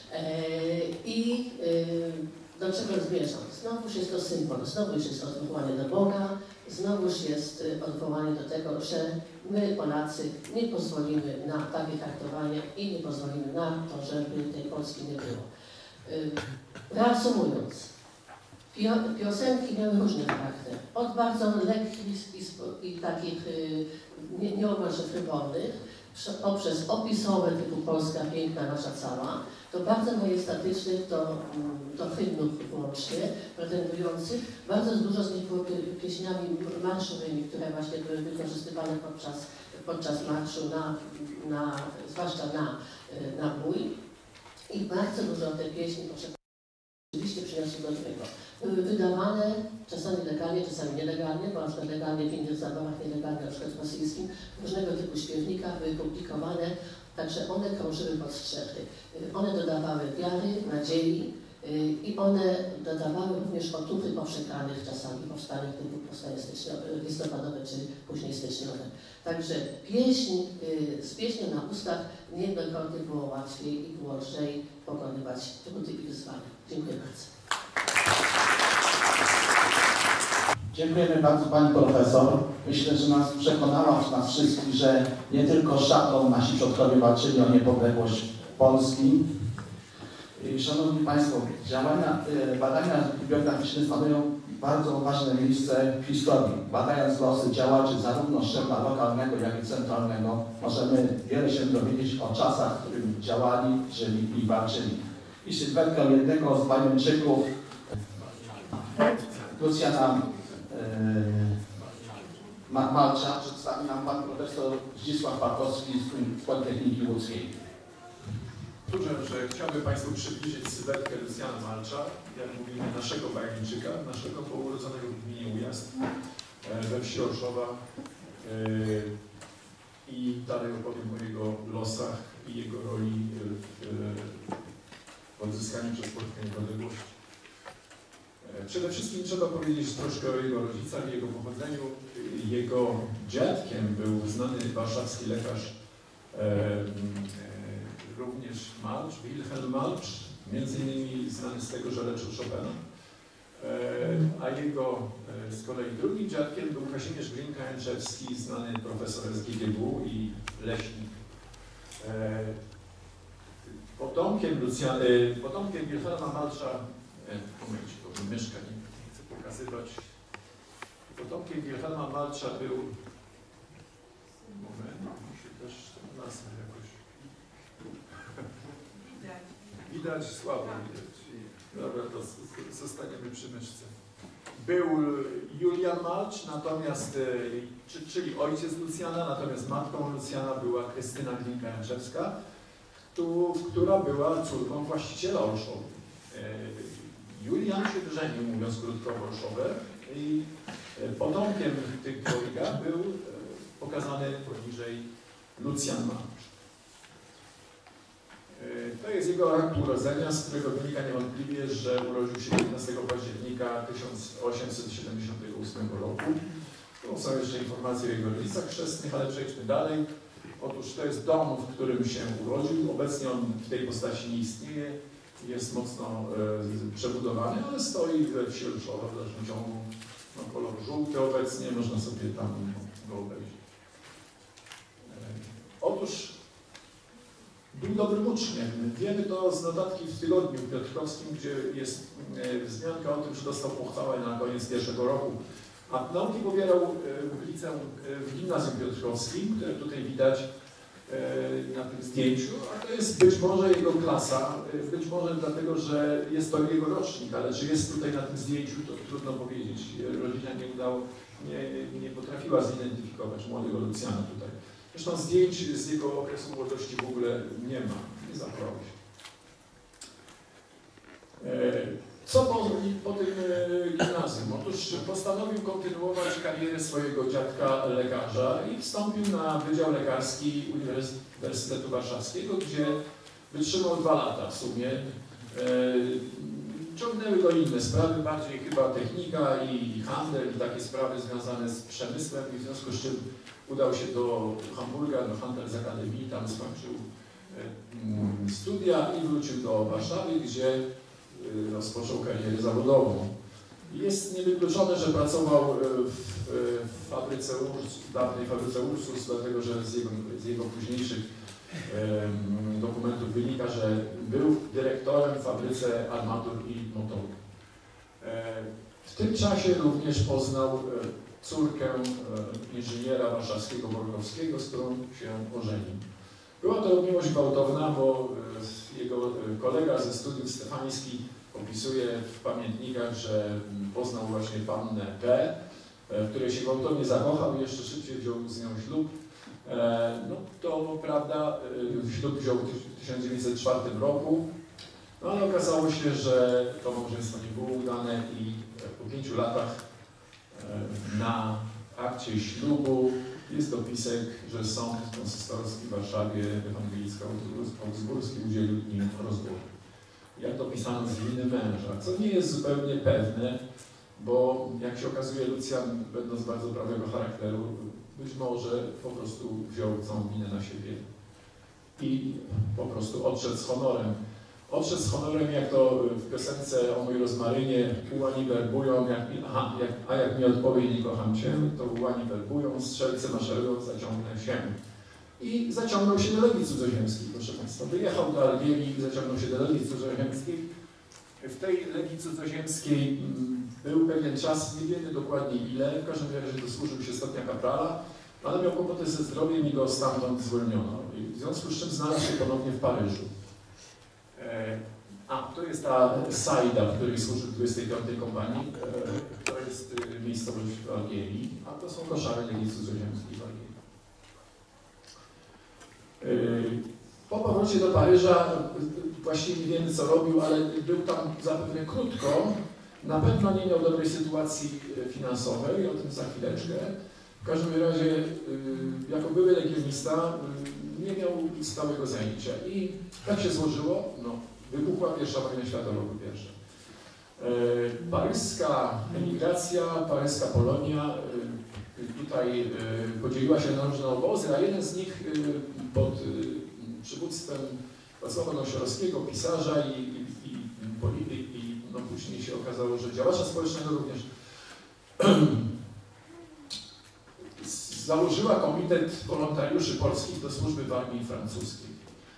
I do czego zmierzam? Znowuż jest to symbol, znowuż jest odwołanie do Boga, znowuż jest odwołanie do tego, że my Polacy nie pozwolimy na takie traktowanie i nie pozwolimy na to, żeby tej Polski nie było. Reasumując, piosenki miały różny charakter, od bardzo lekkich i takich nieomalże frywolnych, poprzez opisowe typu Polska piękna, nasza cała, do bardzo majestatycznych, do hymnów włącznie, pretendujących. Bardzo dużo z nich było pieśniami marszowymi, które właśnie były wykorzystywane podczas marszu, zwłaszcza na bój. I bardzo dużo tej pieśni oczywiście przyniosły do tego. Były wydawane czasami legalnie, czasami nielegalnie, bo na przykład legalnie w innych zabawach, nielegalnie na przykład w rosyjskim, różnego typu śpiewnikach były publikowane, także one krążyły pod strzechy. One dodawały wiary, nadziei I one dodawały również otuchy powszechnych czasami powstanych typu powstania listopadowe czy później styczniowe. Także z pieśnią na ustach niejednokrotnie było łatwiej i było lżej pokonywać trudy i wyzwania. Dziękuję bardzo. Dziękujemy bardzo Pani Profesor. Myślę, że nas przekonała nas wszystkich, że nie tylko szatą nasi przodkowie walczyli o niepodległość Polski. Szanowni Państwo, badania biograficzne stanowią bardzo ważne miejsce w historii. Badając losy działaczy zarówno szczebla lokalnego, jak i centralnego, możemy wiele się dowiedzieć o czasach, w którym działali, żyli i walczyli. I sylwetkę jednego z pamiętników, Lucjana Malcza, przedstawi nam Pan Profesor Zdzisław Barkowski z Politechniki Łódzkiej. Powtórzę, że chciałbym Państwu przybliżyć sylwetkę Lucjana Malcza, jak mówimy, naszego bajowniczyka, naszego pourodzonego w gminie Ujazd we wsi Orszowa i dalej opowiem o jego losach i jego roli w odzyskaniu przez Polskę niepodległości. Przede wszystkim trzeba powiedzieć troszkę o jego rodzicach i jego pochodzeniu. Jego dziadkiem był znany warszawski lekarz również Malcz, Wilhelm Malcz, między innymi znany z tego, że leczył Chopina, a jego z kolei drugim dziadkiem był Kazimierz Glinka-Jędrzewski, znany profesor SGGW i leśnik. Potomkiem Wilhelma Malcza, momencie, bo myszka nie chcę pokazywać, potomkiem Wilhelma Malcza był, moment, musi też nas jakoś widać, słabo widać. Dobra, to zostaniemy przy myszce. Był Julian Malcz, natomiast, czyli ojciec Lucjana, natomiast matką Lucjana była Krystyna Glinka-Jędrzewska, która była córką właściciela Orszowy. Julian się wyżenił, mówiąc krótko, w Orszowę i potomkiem tych dwojga był pokazany poniżej Lucjan Malcz. To jest jego akt urodzenia, z którego wynika niewątpliwie, że urodził się 15 października 1878 roku. Tu są jeszcze informacje o jego rodzicach chrzestnych, ale przejdźmy dalej. Otóż to jest dom, w którym się urodził. Obecnie on w tej postaci nie istnieje. Jest mocno przebudowany, ale stoi we wsi Orszowa w dalszym ciągu. Ma kolor żółty obecnie, można sobie tam go obejrzeć. Otóż był dobrym uczniem. Wiemy to z notatki w Tygodniu Piotrkowskim, gdzie jest wzmianka o tym, że dostał pochwałę na koniec pierwszego roku. A nauki pobierał w gimnazjum piotrkowskim, które tutaj widać na tym zdjęciu, a to jest być może jego klasa, być może dlatego, że jest to jego rocznik, ale czy jest tutaj na tym zdjęciu, to trudno powiedzieć. Rodzina nie potrafiła zidentyfikować młodego Lucjana tutaj. Zresztą zdjęć z jego okresu młodości w ogóle nie ma, nie zachowało się. Co po tym gimnazjum? Otóż postanowił kontynuować karierę swojego dziadka lekarza i wstąpił na Wydział Lekarski Uniwersytetu Warszawskiego, gdzie wytrzymał 2 lata w sumie. Ciągnęły go inne sprawy, bardziej chyba technika i handel i takie sprawy związane z przemysłem i w związku z czym udał się do Hamburga, do Handelsakademii, tam skończył studia i wrócił do Warszawy, gdzie rozpoczął karierę zawodową. Jest niewykluczone, że pracował w fabryce dawnej fabryce Ursus, dlatego że z jego późniejszych dokumentów wynika, że był dyrektorem w fabryce armatur i motorów. W tym czasie również poznał córkę inżyniera warszawskiego Borkowskiego, z którą się ożenił. Była to miłość gwałtowna, bo jego kolega ze studiów Stefański opisuje w pamiętnikach, że poznał właśnie pannę P, w której się gwałtownie zakochał i jeszcze szybciej wziął z nią ślub. No to prawda, ślub wziął w 1904 roku, no ale okazało się, że to małżeństwo nie było udane i po 5 latach na akcie ślubu jest dopisek, że sąd konsystorski w Warszawie ewangelicko-augsburski udzielił im rozwodu. jak dopisano z winy męża, co nie jest zupełnie pewne, bo jak się okazuje, Lucjan, będąc bardzo prawego charakteru, być może po prostu wziął całą winę na siebie i po prostu odszedł z honorem. Odszedł z honorem, jak to w piosence o mój rozmarynie, ułani werbują, a jak mi odpowie nie kocham cię, to ułani werbują, strzelcy maszerują, zaciągnę się. I zaciągnął się do Legii Cudzoziemskiej, proszę Państwa. Wyjechał do Algierii i zaciągnął się do Legii Cudzoziemskiej. W tej Legii Cudzoziemskiej był pewien czas, nie wiemy dokładnie ile, w każdym razie dosłużył się stopnia kaprala, ale miał kłopoty ze zdrowiem i go stamtąd zwolniono. W związku z czym znalazł się ponownie w Paryżu. To jest ta Sajda, w której służył w 25. kompanii, to jest miejscowość w Algierii, a to są koszary Legii Cudzoziemskiej w Algierii. Po powrocie do Paryża właściwie nie wiemy, co robił, ale był tam zapewne krótko. Na pewno nie miał dobrej sytuacji finansowej, o tym za chwileczkę. W każdym razie, jako były legionista, nie miał stałego zajęcia. I tak się złożyło, wybuchła I wojna światowa po pierwsze. Paryska emigracja, paryska Polonia, tutaj podzieliła się na różne obozy, a jeden z nich pod przywództwem Wacława Nosiorowskiego, pisarza i polityk, i później się okazało, że działacza społecznego również, założyła Komitet Wolontariuszy Polskich do służby w armii francuskiej.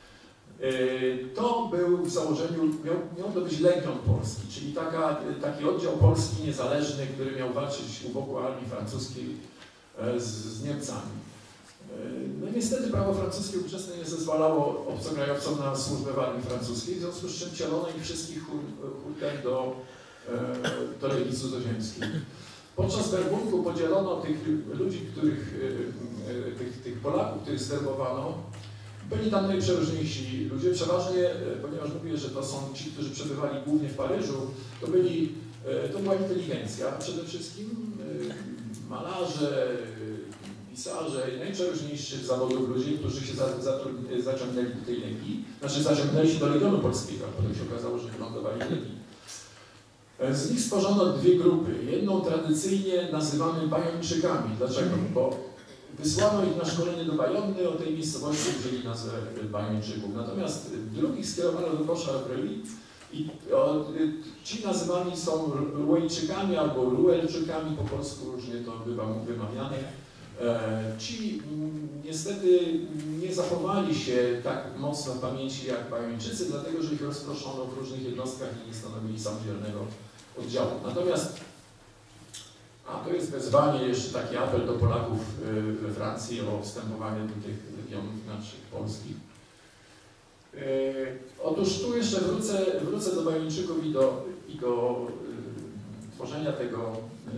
To był w założeniu, miał to być Legion Polski, czyli taki oddział polski niezależny, który miał walczyć u boku armii francuskiej z Niemcami. No niestety prawo francuskie ówczesne nie zezwalało obcokrajowcom na służbę w armii francuskiej, w związku z czym wcielono ich wszystkich hurtem do Legii Cudzoziemskiej. Podczas werbunku podzielono tych ludzi, tych Polaków, których zwerbowano. Byli tam najprzeróżniejsi ludzie, przeważnie, ponieważ mówię, że to są ci, którzy przebywali głównie w Paryżu, to była inteligencja, przede wszystkim malarze, pisarze i najprzeróżniejszych zawodów ludzie, którzy się zaciągnęli do tej Legii, zaciągnęli się do Legionu Polskiego, a potem się okazało, że wylądowali w Legii. Z nich stworzono dwie grupy. Jedną tradycyjnie nazywamy bajończykami. Dlaczego? Bo wysłano ich na szkolenie do Bajonny, o tej miejscowości wzięli nazwę bajończyków. Natomiast drugich skierowano do Koszar-Bryli i ci nazywani są Ruejczykami albo Ruelczykami, po polsku różnie to bywa wymawiane. Ci niestety nie zachowali się tak mocno w pamięci jak bajończycy, dlatego że ich rozproszono w różnych jednostkach i nie stanowili samodzielnego oddziału. Natomiast, to jest wezwanie, jeszcze taki apel do Polaków we Francji o wstępowanie do tych legionów naszych polskich. Otóż tu jeszcze wrócę do bajończyków i do tworzenia tego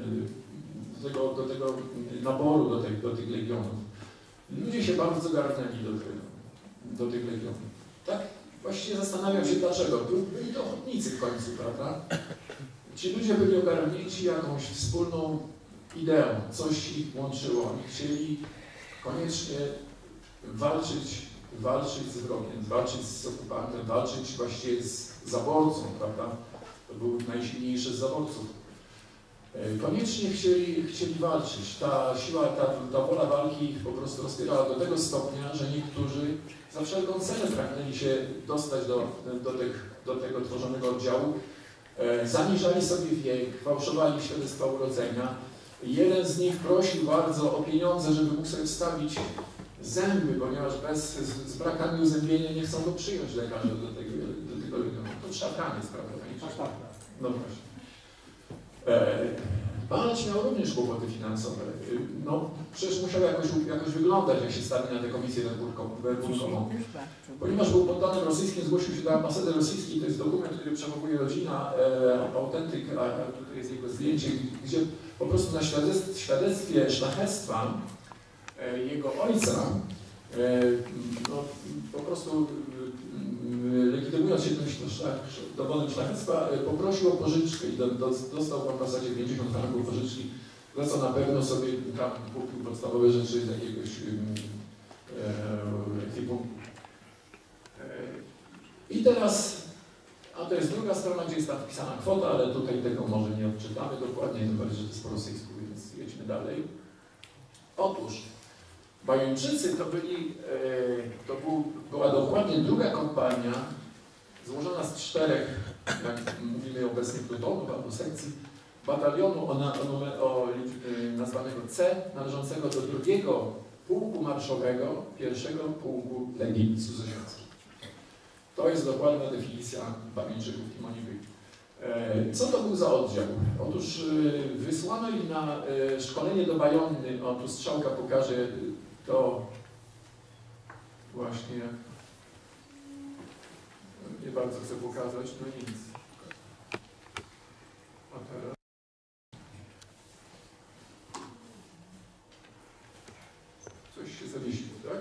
naboru do tych legionów. Ludzie się bardzo garnęli do tych legionów. Tak właściwie zastanawiam się dlaczego. Byli to ochotnicy w końcu, prawda? Ci ludzie byli ogarnięci jakąś wspólną ideą, coś ich łączyło. Oni chcieli koniecznie walczyć z wrogiem, walczyć z okupantem, walczyć właściwie z zaborcą, prawda? To był najsilniejszy z zaborców. Koniecznie chcieli walczyć. Ta siła, ta wola walki ich po prostu rozpierała do tego stopnia, że niektórzy za wszelką cenę pragnęli się dostać do tego tworzonego oddziału. Zaniżali sobie wiek, fałszowali świadectwa urodzenia. Jeden z nich prosił bardzo o pieniądze, żeby mógł sobie wstawić zęby, ponieważ z brakami uzębienia nie chcą go przyjąć lekarze do tego regionu. To szarkanie sprawia. No właśnie. Balcz miał również kłopoty finansowe. Przecież musiał jakoś wyglądać, jak się stawi na tę komisję werbunkową. Ponieważ był poddanym rosyjskim, zgłosił się do ambasady rosyjskiej. To jest dokument, który przechowuje rodzina, autentyk, a tutaj jest jego zdjęcie, gdzie po prostu na świadectwie szlachectwa jego ojca po prostu legitymując się tym dowodem szlachectwa, poprosił o pożyczkę i dostał w ambasadzie 50 franków pożyczki, za co na pewno sobie tam kupił podstawowe rzeczy z jakiegoś ekwipunku. I teraz, A to jest druga strona, gdzie jest tam wpisana kwota, ale tutaj tego może nie odczytamy dokładnie, tym bardziej, że to jest po rosyjsku, więc jedźmy dalej. Otóż Bajończycy była dokładnie druga kompania, złożona z 4, jak mówimy obecnie plutonów albo sekcji, batalionu nazwanego C, należącego do drugiego pułku marszowego, pierwszego pułku Legii Cudzoziemskiej. To jest dokładna definicja Bajończyków, kim oni byli. Co to był za oddział? Otóż wysłano ich na szkolenie do Bajonny. O, tu strzałka pokaże to właśnie. Nie bardzo chcę pokazać, no nic. A teraz. Coś się zawiesiło, tak?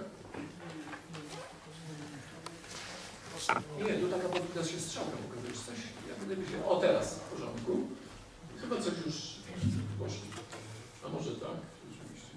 Nie, tu taka powinna się strzałka pokazać, coś. Jak gdyby się... O, teraz, w porządku. Chyba coś już poszło. A może tak, rzeczywiście.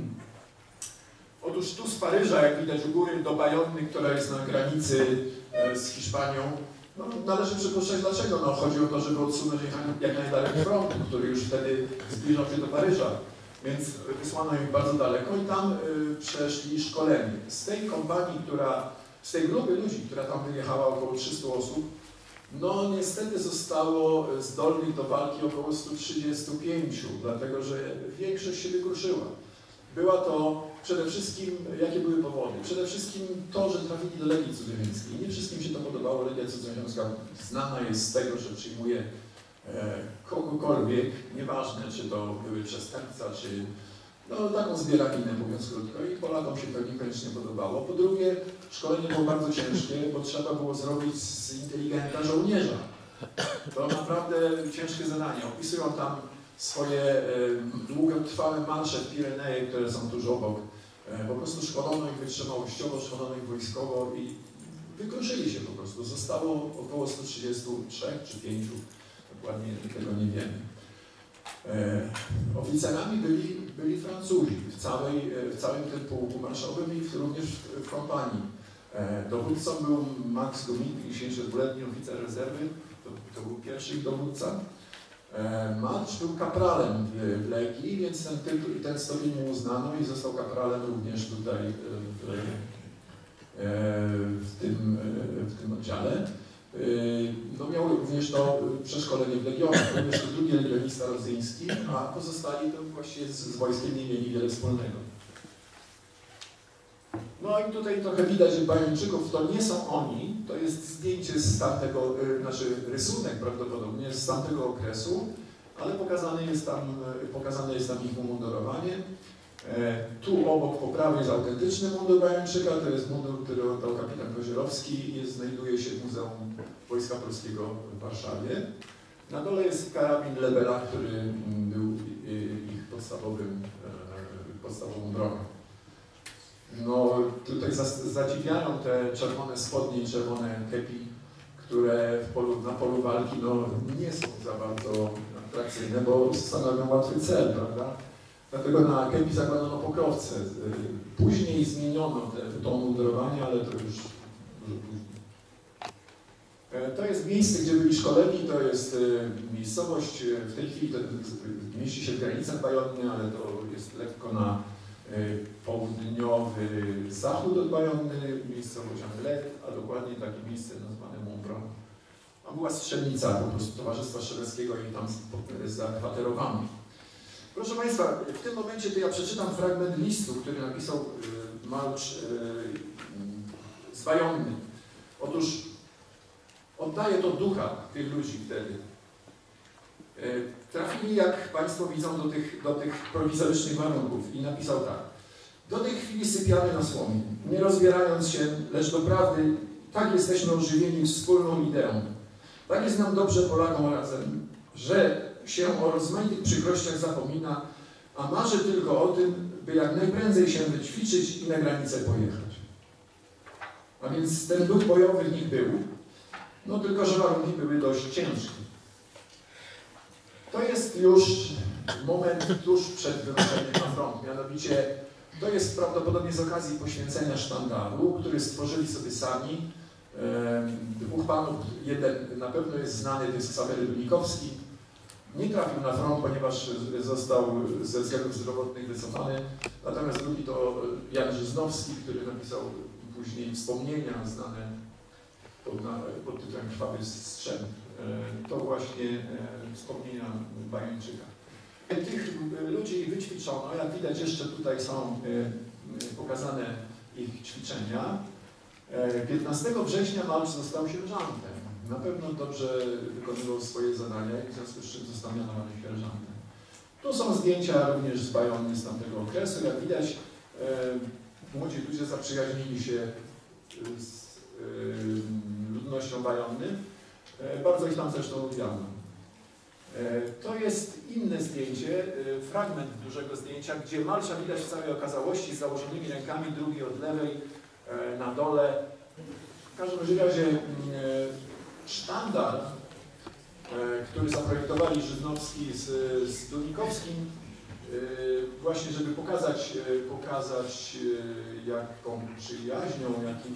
Otóż tu z Paryża, jak widać u góry, do Bajonny, która jest na granicy z Hiszpanią, no, należy przypuszczać dlaczego. No, chodzi o to, żeby odsunąć jak najdalej front, który już wtedy zbliżał się do Paryża. Więc wysłano ich bardzo daleko i tam przeszli szkolenie. Z tej kompanii, z tej grupy ludzi, która tam wyjechała, około 300 osób, no niestety zostało zdolnych do walki około 135, dlatego że większość się wykruszyła. Była to przede wszystkim, jakie były powody? Przede wszystkim to, że trafili do Legii Cudzoziemskiej. Nie wszystkim się to podobało. Legia Cudzoziemska znana jest z tego, że przyjmuje kogokolwiek, nieważne czy to były przestępca, czy no, taką zbieraninę, mówiąc krótko, i Polakom się to niekoniecznie podobało. Po drugie, szkolenie było bardzo ciężkie, bo trzeba było zrobić z inteligenta żołnierza. To naprawdę ciężkie zadanie. Opisują tam swoje długotrwałe marsze w Pireneje, które są tuż obok. Po prostu szkolono ich wytrzymałościowo, szkolono ich wojskowo i wykruszyli się po prostu. Zostało około 133 czy 5, dokładnie tego nie wiemy. Oficerami byli Francuzi w całym tym pułku marszowym i również w kompanii. Dowódcą był Max Gomit, 62-letni oficer rezerwy, to był pierwszy ich dowódca. Marsz był kapralem w Legii, więc ten stopień mu uznano i został kapralem również tutaj w tym oddziale. No, miał również to przeszkolenie w legionach, również to drugi legionista rosyjski, a pozostali to właściwie z wojskiem nie mieli wiele wspólnego. No i tutaj trochę widać, że Bajończyków to nie są oni, to jest zdjęcie z tamtego, znaczy rysunek prawdopodobnie z tamtego okresu, ale pokazane jest tam ich umundurowanie. Tu obok po prawej jest autentyczny mundur Bajończyka, to jest mundur, który oddał kapitan Kozielowski i znajduje się w Muzeum Wojska Polskiego w Warszawie. Na dole jest karabin Lebela, który był ich podstawową bronią. No tutaj zadziwiają te czerwone spodnie i czerwone kepi, które na polu walki no, nie są za bardzo atrakcyjne, bo stanowią łatwy cel, prawda? Dlatego na kepi zakładano pokrowce. Później zmieniono to mundurowanie, ale to już dużo później. To jest miejsce, gdzie byli szkoleni, to jest miejscowość, w tej chwili to mieści się w granicach Bajonny, ale to jest lekko na południowy zachód od Bajonny, miejscowość Anglet, a dokładnie takie miejsce nazwane Montbron. Tam była strzelnica po prostu Towarzystwa Strzeleckiego i tam zakwaterowano. Proszę Państwa, w tym momencie to ja przeczytam fragment listu, który napisał Marsz z Bajonny. Otóż oddaje to ducha tych ludzi wtedy. Trafili, jak Państwo widzą, do tych prowizorycznych warunków i napisał tak. Do tej chwili sypiamy na słomie, nie rozbierając się, lecz doprawdy tak jesteśmy ożywieni wspólną ideą. Tak jest nam dobrze Polakom razem, że się o rozmaitych przykrościach zapomina, a marzy tylko o tym, by jak najprędzej się wyćwiczyć i na granicę pojechać. A więc ten duch bojowy w nich był, no tylko że warunki były dość ciężkie. To jest już moment tuż przed wyruszeniem na front, mianowicie to jest prawdopodobnie z okazji poświęcenia sztandaru, który stworzyli sobie sami Dwóch panów, jeden na pewno jest znany, to jest Ksawery Dunikowski. Nie trafił na front, ponieważ został ze względów zdrowotnych wycofany. Natomiast drugi to Jan Żyznowski, który napisał później wspomnienia znane pod tytułem Krwawy Strzęp. To właśnie wspomnienia Bajończyka. Tych ludzi wyćwiczono, jak widać jeszcze tutaj są pokazane ich ćwiczenia. 15 września Malcz został sierżantem. Na pewno dobrze wykonywał swoje zadania i w związku z czym został mianowany sierżantem. Tu są zdjęcia również z Bajonny z tamtego okresu. Jak widać, młodzi ludzie zaprzyjaźnili się z ludnością Bajonny. Bardzo ich tam zresztą lubiano. To jest inne zdjęcie, fragment dużego zdjęcia, gdzie Malcza widać w całej okazałości z założonymi rękami, drugi od lewej na dole. W każdym razie sztandar, który zaprojektowali Żyznowski z Dunikowskim, właśnie żeby pokazać jaką przyjaźnią,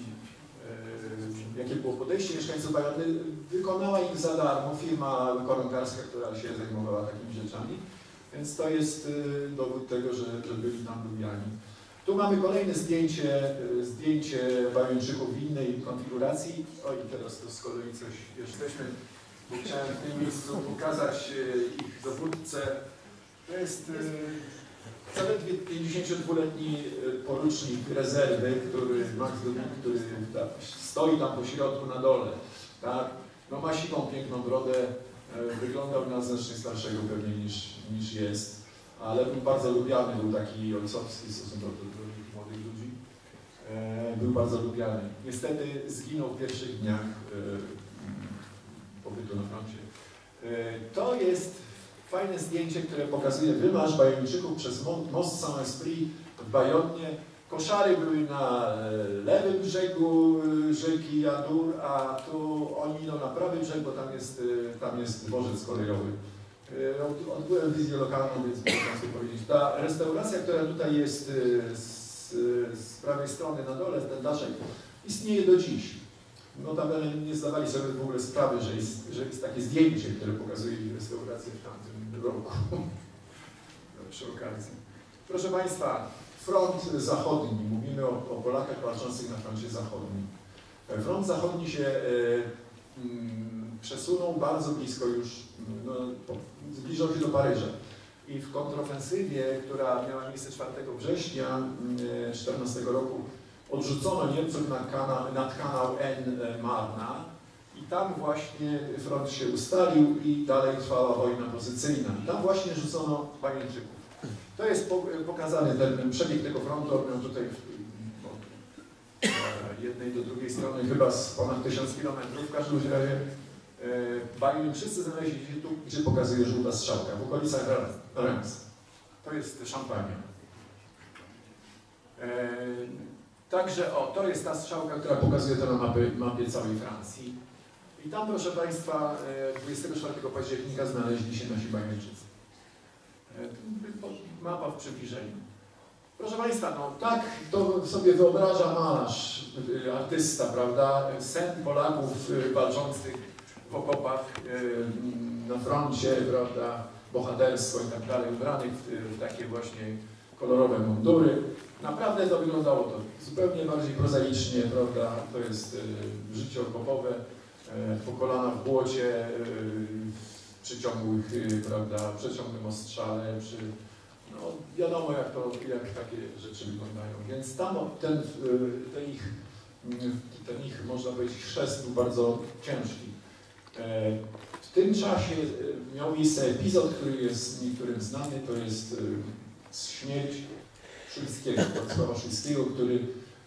jakie było podejście mieszkańców Bajonny, wykonała ich za darmo firma koronkarska, która się zajmowała takimi rzeczami. Więc to jest dowód tego, że byli tam lubiani. Tu mamy kolejne zdjęcie Bajończyków w innej konfiguracji. O i teraz to z kolei coś jesteśmy, bo chciałem w tym miejscu pokazać ich dowódcę. To jest zaledwie 52-letni porucznik rezerwy, Max Dubin, który stoi tam po środku na dole. Tak? No, ma siwą, piękną brodę, wyglądał na znacznie starszego pewnie niż jest, ale był bardzo lubiany, był taki ojcowski stosunkowo do młodych ludzi. Był bardzo lubiany. Niestety zginął w pierwszych dniach pobytu na froncie. To jest fajne zdjęcie, które pokazuje wymarsz Bajończyków przez most Saint-Esprit w Bajonnie. Koszary były na lewym brzegu rzeki Jadur, a tu oni idą na prawy brzeg, bo tam jest dworzec kolejowy. Odbyłem wizję lokalną, więc muszę sobie powiedzieć. Ta restauracja, która tutaj jest z prawej strony na dole, ten daszek, istnieje do dziś. Notabene nie zdawali sobie w ogóle sprawy, że jest takie zdjęcie, które pokazuje ich restaurację w tamtym roku. Przy okazji. Proszę Państwa, front zachodni. Mówimy o Polakach walczących na froncie zachodnim. Front zachodni się przesunął bardzo blisko już, zbliżał się do Paryża. I w kontrofensywie, która miała miejsce 4 września 2014 roku, odrzucono Niemców nad kanał Marna i tam właśnie front się ustalił i dalej trwała wojna pozycyjna. I tam właśnie rzucono Bajończyków. To jest pokazany ten przebieg tego frontu, on miał tutaj jednej do drugiej strony chyba z ponad 1000 km. W każdym razie Bajończycy znaleźli się tu, gdzie pokazuje żółta strzałka, w okolicach Reims. To jest Szampania. Także to jest ta strzałka, która pokazuje to na mapie całej Francji. I tam, proszę Państwa, 24 października znaleźli się nasi Bajończycy. Mapa w przybliżeniu. Proszę Państwa, no tak to sobie wyobraża malarz, artysta, prawda? Sen Polaków walczących w okopach, na froncie, prawda? Bohaterstwo i tak dalej, ubranych w takie właśnie kolorowe mundury. Naprawdę to wyglądało to zupełnie bardziej prozaicznie, prawda? To jest życie okopowe, po kolana w błocie, przy ciągłych, prawda, przeciągłym ostrzale, no wiadomo jak takie rzeczy wyglądają. Więc tam ten ich, można powiedzieć, chrzest był bardzo ciężki. W tym czasie miał miejsce epizod, który jest niektórym znany, to jest śmierć Szujskiego, Władysława Szujskiego, który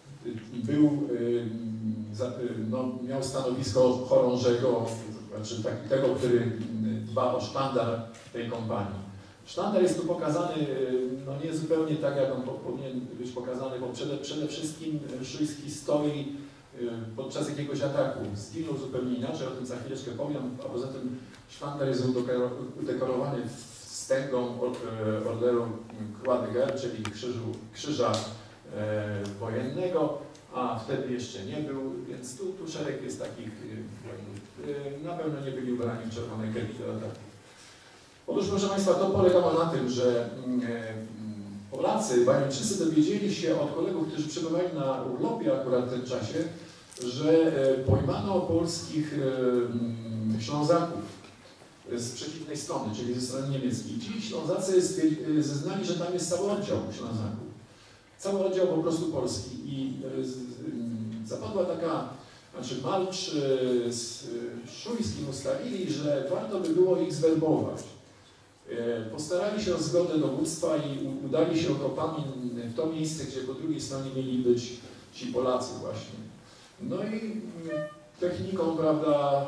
miał stanowisko chorążego, znaczy tego, który dba o sztandar tej kompanii. Sztandar jest tu pokazany nie zupełnie tak, jak on powinien być pokazany, bo przede wszystkim Szujski stoi podczas jakiegoś ataku. Zginął zupełnie inaczej, o tym za chwileczkę powiem, a poza tym sztandar jest udekorowany wstęgą orderu Croix de Guerre, czyli krzyża wojennego, a wtedy jeszcze nie był, więc tu szereg jest takich wojnów. Na pewno nie byli ubrani w czerwone kelki do ataku. Otóż, proszę Państwa, to polegało na tym, że Polacy, Bajończycy dowiedzieli się od kolegów, którzy przebywali na urlopie akurat w tym czasie, że pojmano polskich Ślązaków z przeciwnej strony, czyli ze strony niemieckiej. Ci Ślązacy zeznali, że tam jest cały oddział Ślązaków. Cały oddział po prostu polski. I zapadła taka, znaczy Malcz z Szujskim ustalili, że warto by było ich zwerbować. Postarali się o zgodę dowództwa i udali się okopami w to miejsce, gdzie po drugiej stronie mieli być ci Polacy właśnie. No i techniką, prawda,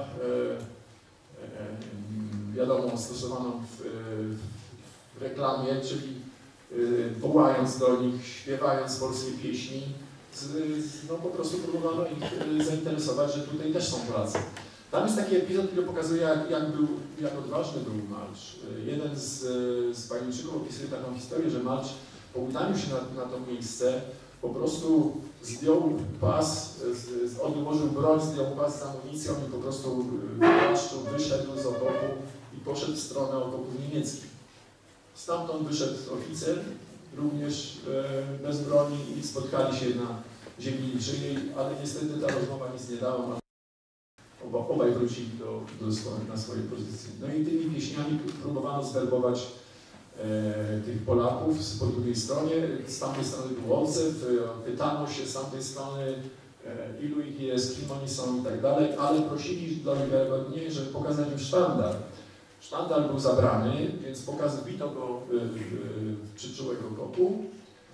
wiadomo, stosowaną w reklamie, czyli wołając do nich, śpiewając polskie pieśni, no po prostu próbowano ich zainteresować, że tutaj też są Polacy. Tam jest taki epizod, który pokazuje, jak odważny był Malcz. Jeden z Bajończyków opisuje taką historię, że Malcz po udaniu się na to miejsce po prostu zdjął pas, odłożył broń, zdjął pas z amunicją i po prostu w płaszczu wyszedł z okopu i poszedł w stronę okopów niemieckich. Stamtąd wyszedł oficer, również bez broni, i spotkali się na ziemi niczyjej, ale niestety ta rozmowa nic nie dała. Obaj wrócili na swoje pozycje. No i tymi pieśniami próbowano zwerbować tych Polaków po drugiej stronie. Z tamtej strony był odzew, pytano się z tamtej strony, ilu ich jest, kim oni są i tak dalej, ale prosili dla wiarygodniej, żeby pokazać im sztandar. Sztandar był zabrany, więc wbito go w przyczółek okopu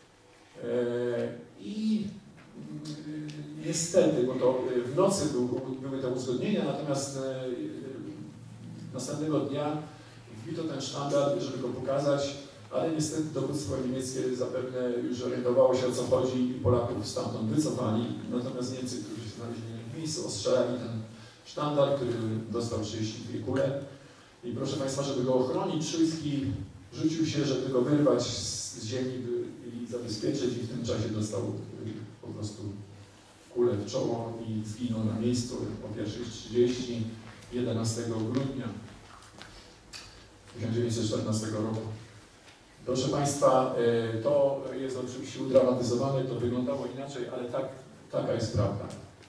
i niestety, bo to w nocy były te uzgodnienia, natomiast następnego dnia wbito ten sztandar, żeby go pokazać, ale niestety dowództwo niemieckie zapewne już orientowało się, o co chodzi, i Polaków stamtąd wycofali. Natomiast Niemcy, którzy się znaleźli w miejscu, ostrzelali ten sztandar, który dostał 32 kule. I proszę Państwa, żeby go ochronić, Szujski rzucił się, żeby go wyrwać z ziemi i zabezpieczyć, i w tym czasie dostał po prostu kulę w czoło i zginął na miejscu o 1:30 11 grudnia 1914 roku. Proszę Państwa, to jest oczywiście udramatyzowane, to wyglądało inaczej, ale taka jest prawda.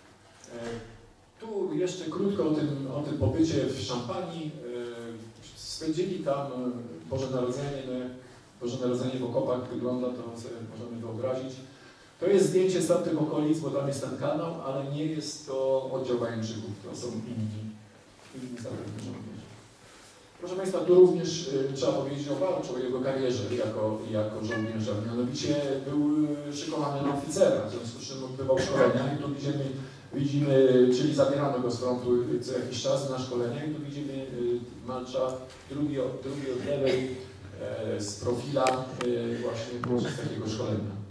Tu jeszcze krótko o tym pobycie w Szampanii. Spędzili tam Boże Narodzenie w okopach, wygląda to, sobie możemy wyobrazić. To jest zdjęcie z tamtych okolic, bo tam jest ten kanał, ale nie jest to oddział Bajończyków, to są inni zapewne żołnierze. Proszę Państwa, tu również trzeba powiedzieć o Walczu, o jego karierze jako żołnierza. Mianowicie był szykowany na oficera, w związku z czym odbywał szkolenia, i tu widzimy, czyli zabierano go z frontu co jakiś czas na szkolenia, i tu widzimy Malcza, drugi od lewej, z profila właśnie podczas takiego szkolenia.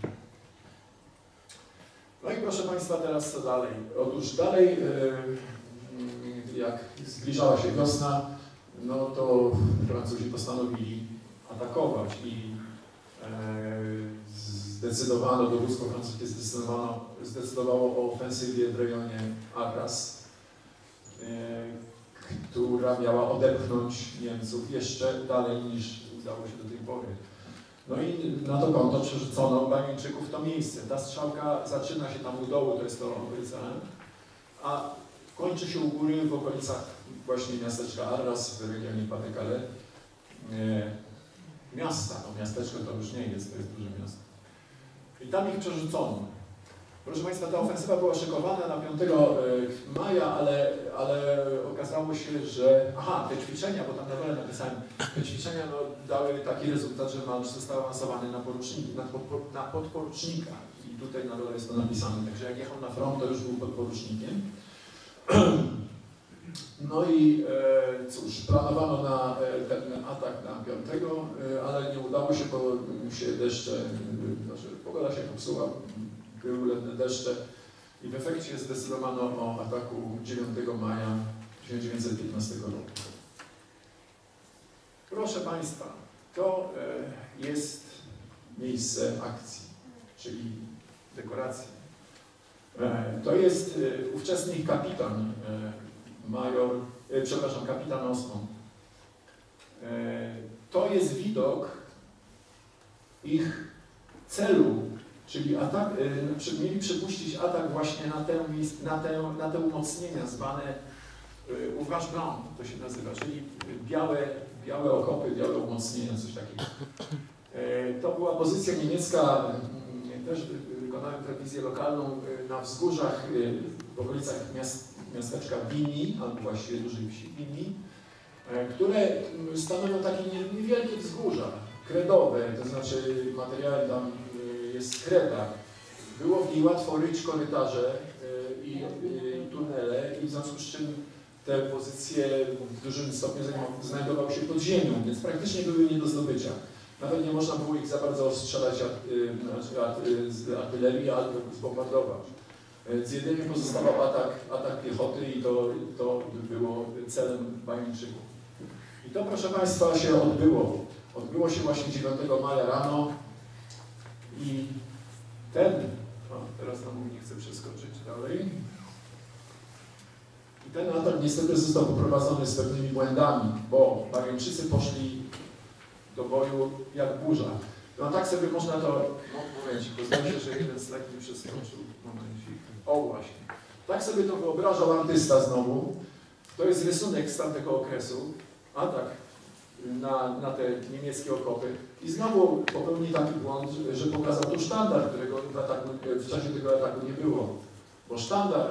No i proszę Państwa, teraz co dalej? Otóż dalej, jak zbliżała się wiosna, no to Francuzi postanowili atakować i dowództwo francuskie zdecydowało o ofensywie w rejonie Arras, która miała odepchnąć Niemców jeszcze dalej niż udało się do tej pory. No i na to konto przerzucono Bajończyków w to miejsce. Ta strzałka zaczyna się tam u dołu, to jest to a kończy się u góry w okolicach właśnie miasteczka Arras w regionie Pas-de-Calais. Miasta, no miasteczko to już nie jest, to jest duże miasto. I tam ich przerzucono. Proszę Państwa, ta ofensywa była szykowana na 5 maja, ale okazało się, że... Aha, te ćwiczenia, bo tam na dole napisałem, te ćwiczenia dały taki rezultat, że Malcz został awansowany na podporucznika. I tutaj na dole jest to napisane. Także jak jechał na front, to już był podporucznikiem. No i cóż, planowano na ten atak na 5, ale nie udało się, bo się deszcze, znaczy pogoda się popsuła, były letnie deszcze i w efekcie zdecydowano o ataku 9 maja 1915 roku. Proszę Państwa, to jest miejsce akcji, czyli dekoracji. To jest ówczesny ich kapitan, kapitan Osmond. To jest widok ich celu, czyli atak, mieli przepuścić atak właśnie na te umocnienia zwane Ouvrage Blanc, to się nazywa, czyli białe okopy, białe umocnienia, coś takiego. To była pozycja niemiecka, też wykonałem telewizję lokalną na wzgórzach w okolicach miasteczka Vigny, albo właściwie dużej wsi Vigny, które stanowią takie niewielkie wzgórza, kredowe, to znaczy materiałem tam jest kreda. Było w niej łatwo ryć korytarze i tunele, i w związku z czym te pozycje w dużym stopniu znajdowały się pod ziemią, więc praktycznie były nie do zdobycia. Nawet nie można było ich za bardzo ostrzelać z artylerii albo zbombardować. Z jedynie pozostawał atak piechoty i to było celem Bajończyków. I to, proszę Państwa, się odbyło. Odbyło się właśnie 9 maja rano i teraz tam nie chcę przeskoczyć dalej. I ten atak niestety został poprowadzony z pewnymi błędami, bo Bajończycy poszli do boju jak burza. No tak sobie można to... Momencik, bo zdaje się, że jeden slajd mi przeskoczył. Momencik. O właśnie. Tak sobie to wyobrażał artysta znowu. To jest rysunek z tamtego okresu. Atak na te niemieckie okopy. I znowu popełnili taki błąd, że pokazał tu sztandar, którego w czasie tego ataku nie było. Bo sztandar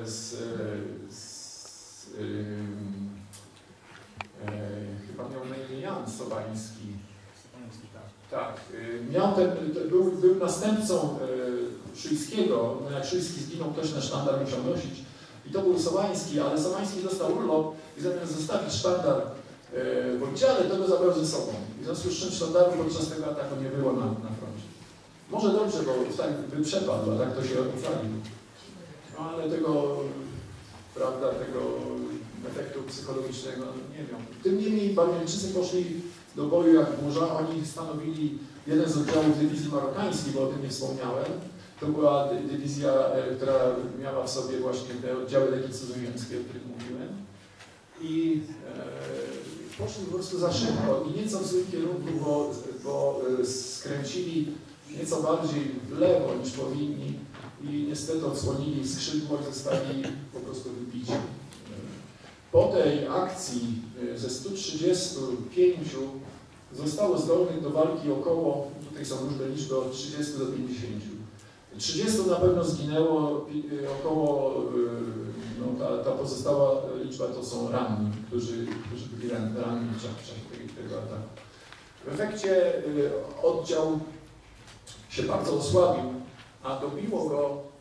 chyba miał na imię Jan Sowański. Tak. Był następcą Szujskiego. No jak Szujski zginął, ktoś na sztandar musiał nosić. I to był Sowański, ale Sowański dostał urlop i zamiast zostawić sztandar w oddziale, to go zabrał ze sobą. I w związku z czym sztandaru podczas tego ataku nie było na froncie. Może dobrze, bo tak by przepadł, a tak to się ocalił. No ale tego, prawda, tego efektu psychologicznego nie miał. Tym niemniej Bajończycy poszli do boju jak burza. Oni stanowili jeden z oddziałów dywizji marokańskiej, bo o tym nie wspomniałem. To była dywizja, która miała w sobie właśnie te oddziały leki cudzoziemskie, o których mówiłem. I poszli po prostu za szybko i nieco w złym kierunku, bo skręcili nieco bardziej w lewo niż powinni i niestety odsłonili skrzydło i zostali po prostu wybici. Po tej akcji ze 135 zostało zdolnych do walki około, tutaj są różne liczby, od 30 do 50. 30 na pewno zginęło, około, no, ta pozostała liczba to są ranni, którzy byli ranni w czasie tego ataku. W efekcie oddział się bardzo osłabił, a dobiło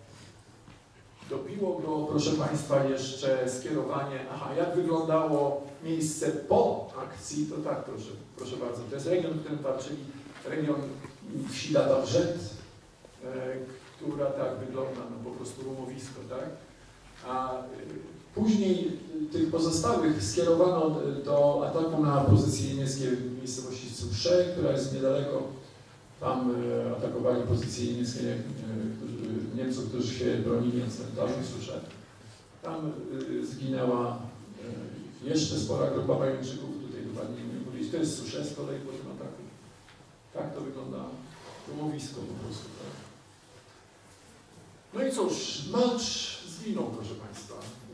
go, proszę Państwa, jeszcze skierowanie. Aha, jak wyglądało miejsce po akcji, to tak, proszę bardzo. To jest region, w którym walczyli, region wsi Data-Wrzet, która tak wygląda, no po prostu rumowisko, tak? A później tych pozostałych skierowano do ataku na pozycje niemieckie w miejscowości Susze, która jest niedaleko. Tam atakowali pozycje niemieckie Niemców, którzy się bronili na cmentarzu Susze. Tam zginęła jeszcze spora grupa Bajończyków, tutaj dokładnie nie powiedzieć. To jest Susze z kolei po tym ataku. Tak to wygląda rumowisko po prostu. Tak? No i cóż, Malcz zginął, proszę Państwa.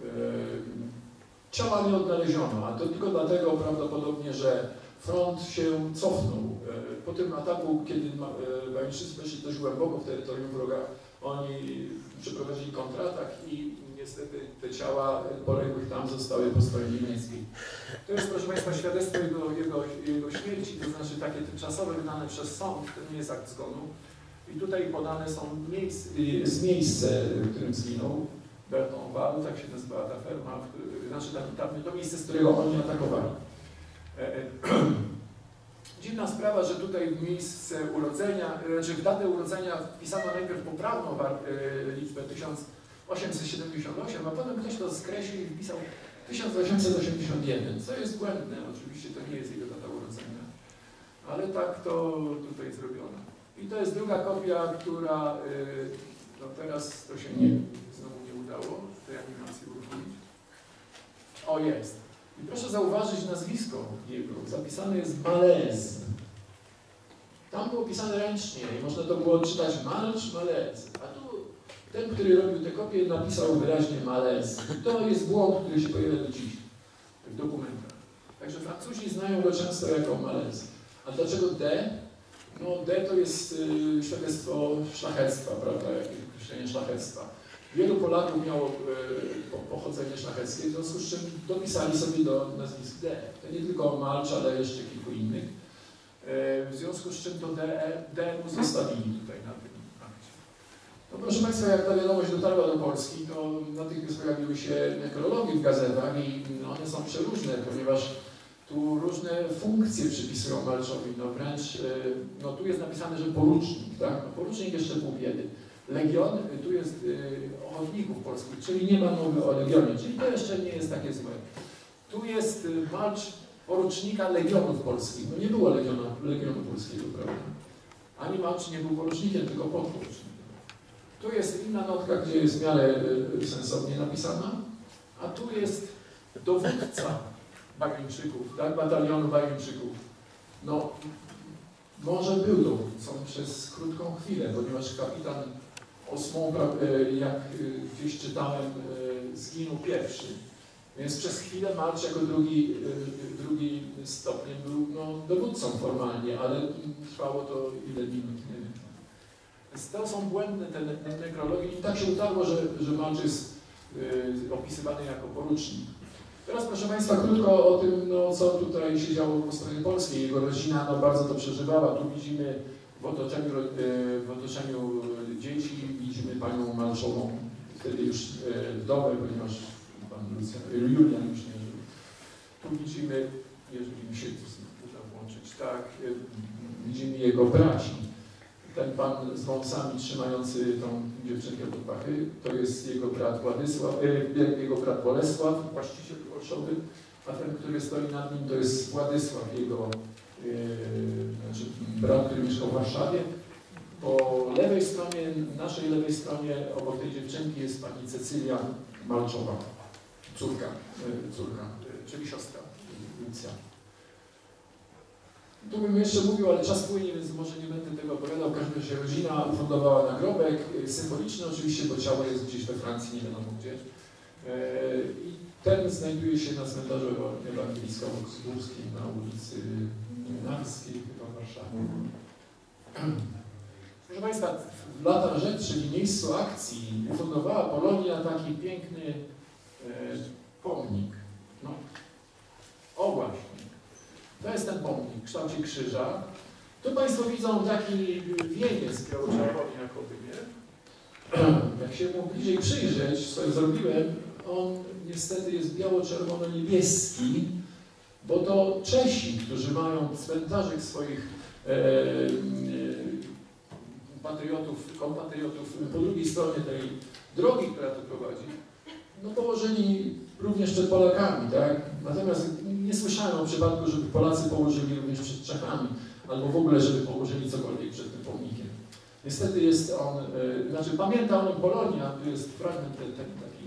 Ciała nie odnaleziono, a to tylko dlatego prawdopodobnie, że front się cofnął. Po tym ataku, kiedy Bajończycy weszli dość głęboko w terytorium wroga, oni przeprowadzili kontratak i niestety te ciała poległych tam zostały po stronie niemieckiej. To jest, proszę Państwa, świadectwo jego śmierci, to znaczy takie tymczasowe wydane przez sąd, to nie jest akt zgonu. I tutaj podane są miejsce, w którym zginął. Berton-Val, tak się nazywała ta ferma, znaczy to miejsce, z którego oni atakowali. Dziwna sprawa, że tutaj w miejsce urodzenia, znaczy w datę urodzenia wpisano najpierw poprawną liczbę 1878, a potem ktoś to skreślił i wpisał 1881, co jest błędne, oczywiście to nie jest jego data urodzenia, ale tak to tutaj zrobiono. I to jest druga kopia, która No teraz to się znowu nie udało tej animacji uruchomić. O, jest. I proszę zauważyć nazwisko jego. Zapisane jest Malez. Tam było pisane ręcznie i można to było czytać Malcz, Malez. A tu ten, który robił te kopie, napisał wyraźnie Malez. I to jest błąd, który się pojawia do dziś w dokumentach. Także Francuzi znają go często jako Malez. A dlaczego D? No D to jest świadectwo szlachectwa, prawda, jakieś określenie szlachectwa. Wielu Polaków miało pochodzenie szlacheckie, w związku z czym dopisali sobie do nazwisk D. To nie tylko Malcz, ale jeszcze kilku innych. W związku z czym to D mu zostawili tutaj na tym akcie. No proszę Państwa, jak ta wiadomość dotarła do Polski, to natychmiast pojawiły się nekrologi w gazetach i one są przeróżne, ponieważ tu różne funkcje przypisują Malczowi, no wręcz, no tu jest napisane, że porucznik, tak? No porucznik jeszcze pół biedy. Legion, tu jest ochotników polskich, czyli nie ma mowy o legionie, czyli to jeszcze nie jest takie złe. Tu jest Malcz porucznika legionów polskich, no nie było legionu polskiego, prawda? Ani Malcz nie był porucznikiem, tylko podporucznikiem. Tu jest inna notka, gdzie jest w miarę sensownie napisana, a tu jest dowódca Bagieńczyków, tak? Batalionu Bagieńczyków. No, może był dowódcą przez krótką chwilę, ponieważ kapitan Osmą, jak gdzieś czytałem, zginął pierwszy. Więc przez chwilę Malcz jako drugi stopniem był no, dowódcą formalnie, ale trwało to ile minut, nie wiem. Więc to są błędne te nekrologi i tak się utarło, że Malcz jest opisywany jako porucznik. Teraz proszę Państwa krótko o tym, no, co tutaj się działo po stronie polskiej. Jego rodzina no, bardzo to przeżywała. Tu widzimy w otoczeniu dzieci, widzimy panią Malczową, wtedy już wdowę, ponieważ pan Julian już nie żył. Tu widzimy, jeżeli mi się uda włączyć, tak, widzimy jego braci. Ten pan z wąsami trzymający tą dziewczynkę pod pachy, to jest jego brat jego brat Bolesław, właściciel olszowy, a ten, który stoi nad nim, to jest Władysław, jego znaczy brat, który mieszkał w Warszawie. Po lewej stronie, naszej lewej stronie, obok tej dziewczynki jest pani Cecylia Malczowa, córka, czyli siostra Lucja. Tu bym jeszcze mówił, ale czas płynie, więc może nie będę tego opowiadał. W każdym razie rodzina ufundowała nagrobek, symboliczny oczywiście, bo ciało jest gdzieś we Francji, nie wiadomo gdzie. I ten znajduje się na cmentarzu ewangelicko-luxemburskim na ulicy Narskiej, chyba w Warszawie. Proszę Państwa, w latach rzecz, czyli miejscu akcji, ufundowała Polonia taki piękny pomnik. No. O właśnie. To jest ten pomnik w kształcie krzyża. Tu Państwo widzą taki wieniec biało-czerwony jakoby, nie? Jak się mu bliżej przyjrzeć, co zrobiłem, on niestety jest biało-czerwono-niebieski, bo to Czesi, którzy mają cmentarzek swoich kompatriotów po drugiej stronie tej drogi, która tu prowadzi, no położyli również przed Polakami, tak? Natomiast nie słyszałem o przypadku, żeby Polacy położyli również przed Czechami, albo w ogóle, żeby położyli cokolwiek przed tym pomnikiem. Niestety jest on, znaczy pamięta o nim Polonia, tu jest fragment taki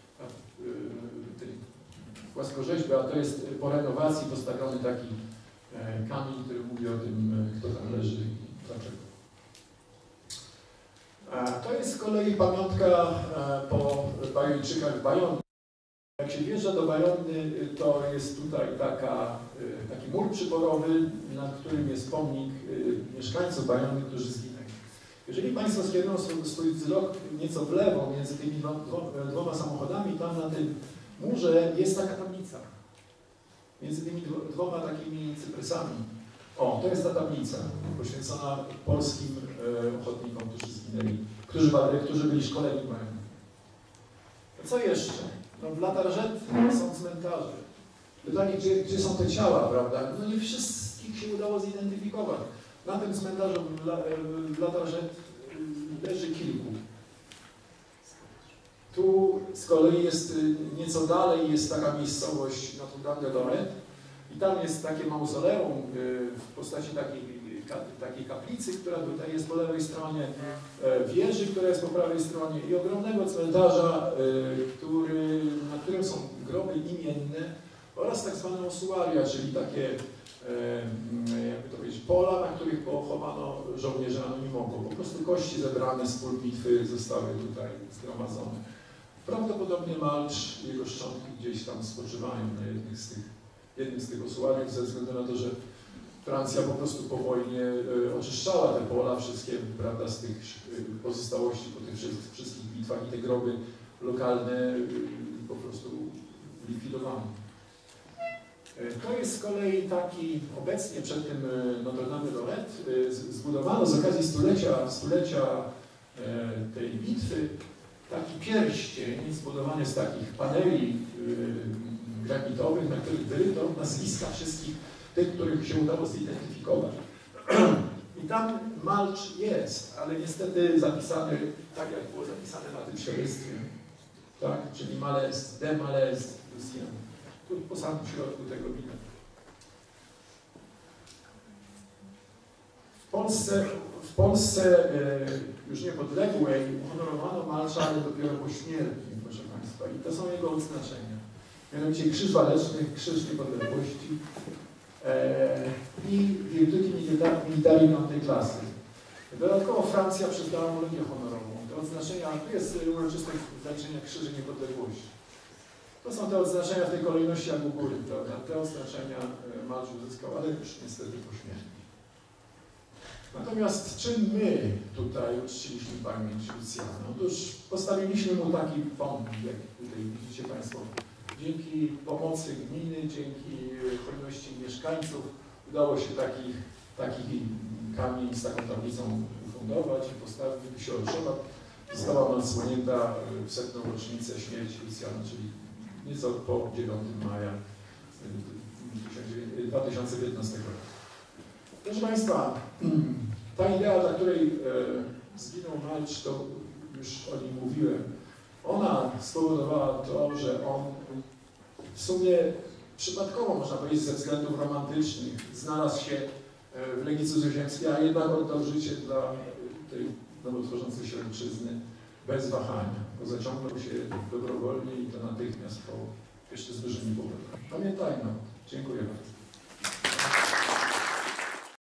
płaskorzeźby, a to jest po renowacji postawiony taki kamień, który mówi o tym, kto tam leży i dlaczego. To jest z kolei pamiątka po Bajończykach w Bajonnie. Jak się wjeżdża do Bajonny, to jest tutaj taki mur przyporowy, nad którym jest pomnik mieszkańców Bajonny, którzy zginęli. Jeżeli Państwo skierują swój wzrok nieco w lewo, między tymi dwoma samochodami, tam na tym murze jest taka tablica. Między tymi dwoma takimi cyprysami. O, to jest ta tablica poświęcona polskim ochotnikom, którzy zginęli, którzy byli szkoleni w Bajonnie. Co jeszcze? No w Latarżet są cmentarze. Pytanie, gdzie są te ciała, prawda? No nie wszystkich się udało zidentyfikować. Na tym cmentarzu w Latarżet leży kilku. Tu z kolei jest nieco dalej, jest taka miejscowość Notre-Dame de Lorette. I tam jest takie mauzoleum w postaci takiej kaplicy, która tutaj jest po lewej stronie, wieży, która jest po prawej stronie i ogromnego cmentarza, na którym są groby imienne oraz tak zwane osuaria, czyli takie, jakby to powiedzieć, pola, na których pochowano żołnierzy anonimowo. Po prostu kości zebrane z pól bitwy zostały tutaj zgromadzone. Prawdopodobnie Malcz i jego szczątki gdzieś tam spoczywają na jednym z tych osuariów, ze względu na to, że Francja po prostu po wojnie oczyszczała te pola wszystkie, prawda, z tych pozostałości po tych wszystkich bitwach i te groby lokalne po prostu likwidowano. To jest z kolei taki, obecnie przed tym Notre-Dame-de-Lorette zbudowano z okazji stulecia tej bitwy taki pierścień zbudowany z takich paneli granitowych, na których wyryto nazwiska wszystkich tych, których się udało zidentyfikować. I tam Malcz jest, ale niestety zapisany tak, jak było zapisane na tym świadectwie. Tak? Czyli Malest, de Malest, Lucien. Tu po samym środku tego widać. W Polsce już niepodległej uhonorowano Malcza, ale dopiero po śmierci, proszę Państwa. I to są jego odznaczenia. Mianowicie Krzyż Waleczny, Krzyż Niepodległości i Virtuti Militari Piątej klasy. Dodatkowo Francja przyznała mu Legię Honorową. Te odznaczenia, tu jest uroczyste znaczenie Krzyży Niepodległości. To są te odznaczenia w tej kolejności jak u góry, prawda? Te odznaczenia Malcz uzyskał, ale już niestety po śmierci. Natomiast czym my tutaj uczciliśmy pamięć Lucjana? Otóż postawiliśmy mu taki pomnik, jak tutaj widzicie Państwo. Dzięki pomocy gminy, dzięki hojności mieszkańców udało się taki kamień z taką tablicą ufundować i postawić w Sioroszowa. Została ona odsłonięta w 100. rocznicę śmierci Lucjana, czyli nieco po 9 maja 2015 roku. Proszę Państwa, ta idea, dla której zginął Malcz, to już o nim mówiłem, ona spowodowała to, że on w sumie przypadkowo, można powiedzieć, ze względów romantycznych znalazł się w Legii Cudzoziemskiej, a jednak oddał życie dla tej nowo tworzącej się ojczyzny bez wahania, bo zaciągnął się dobrowolnie i to natychmiast po jeszcze zwyżeniu powrotu. Pamiętajmy. Dziękuję bardzo.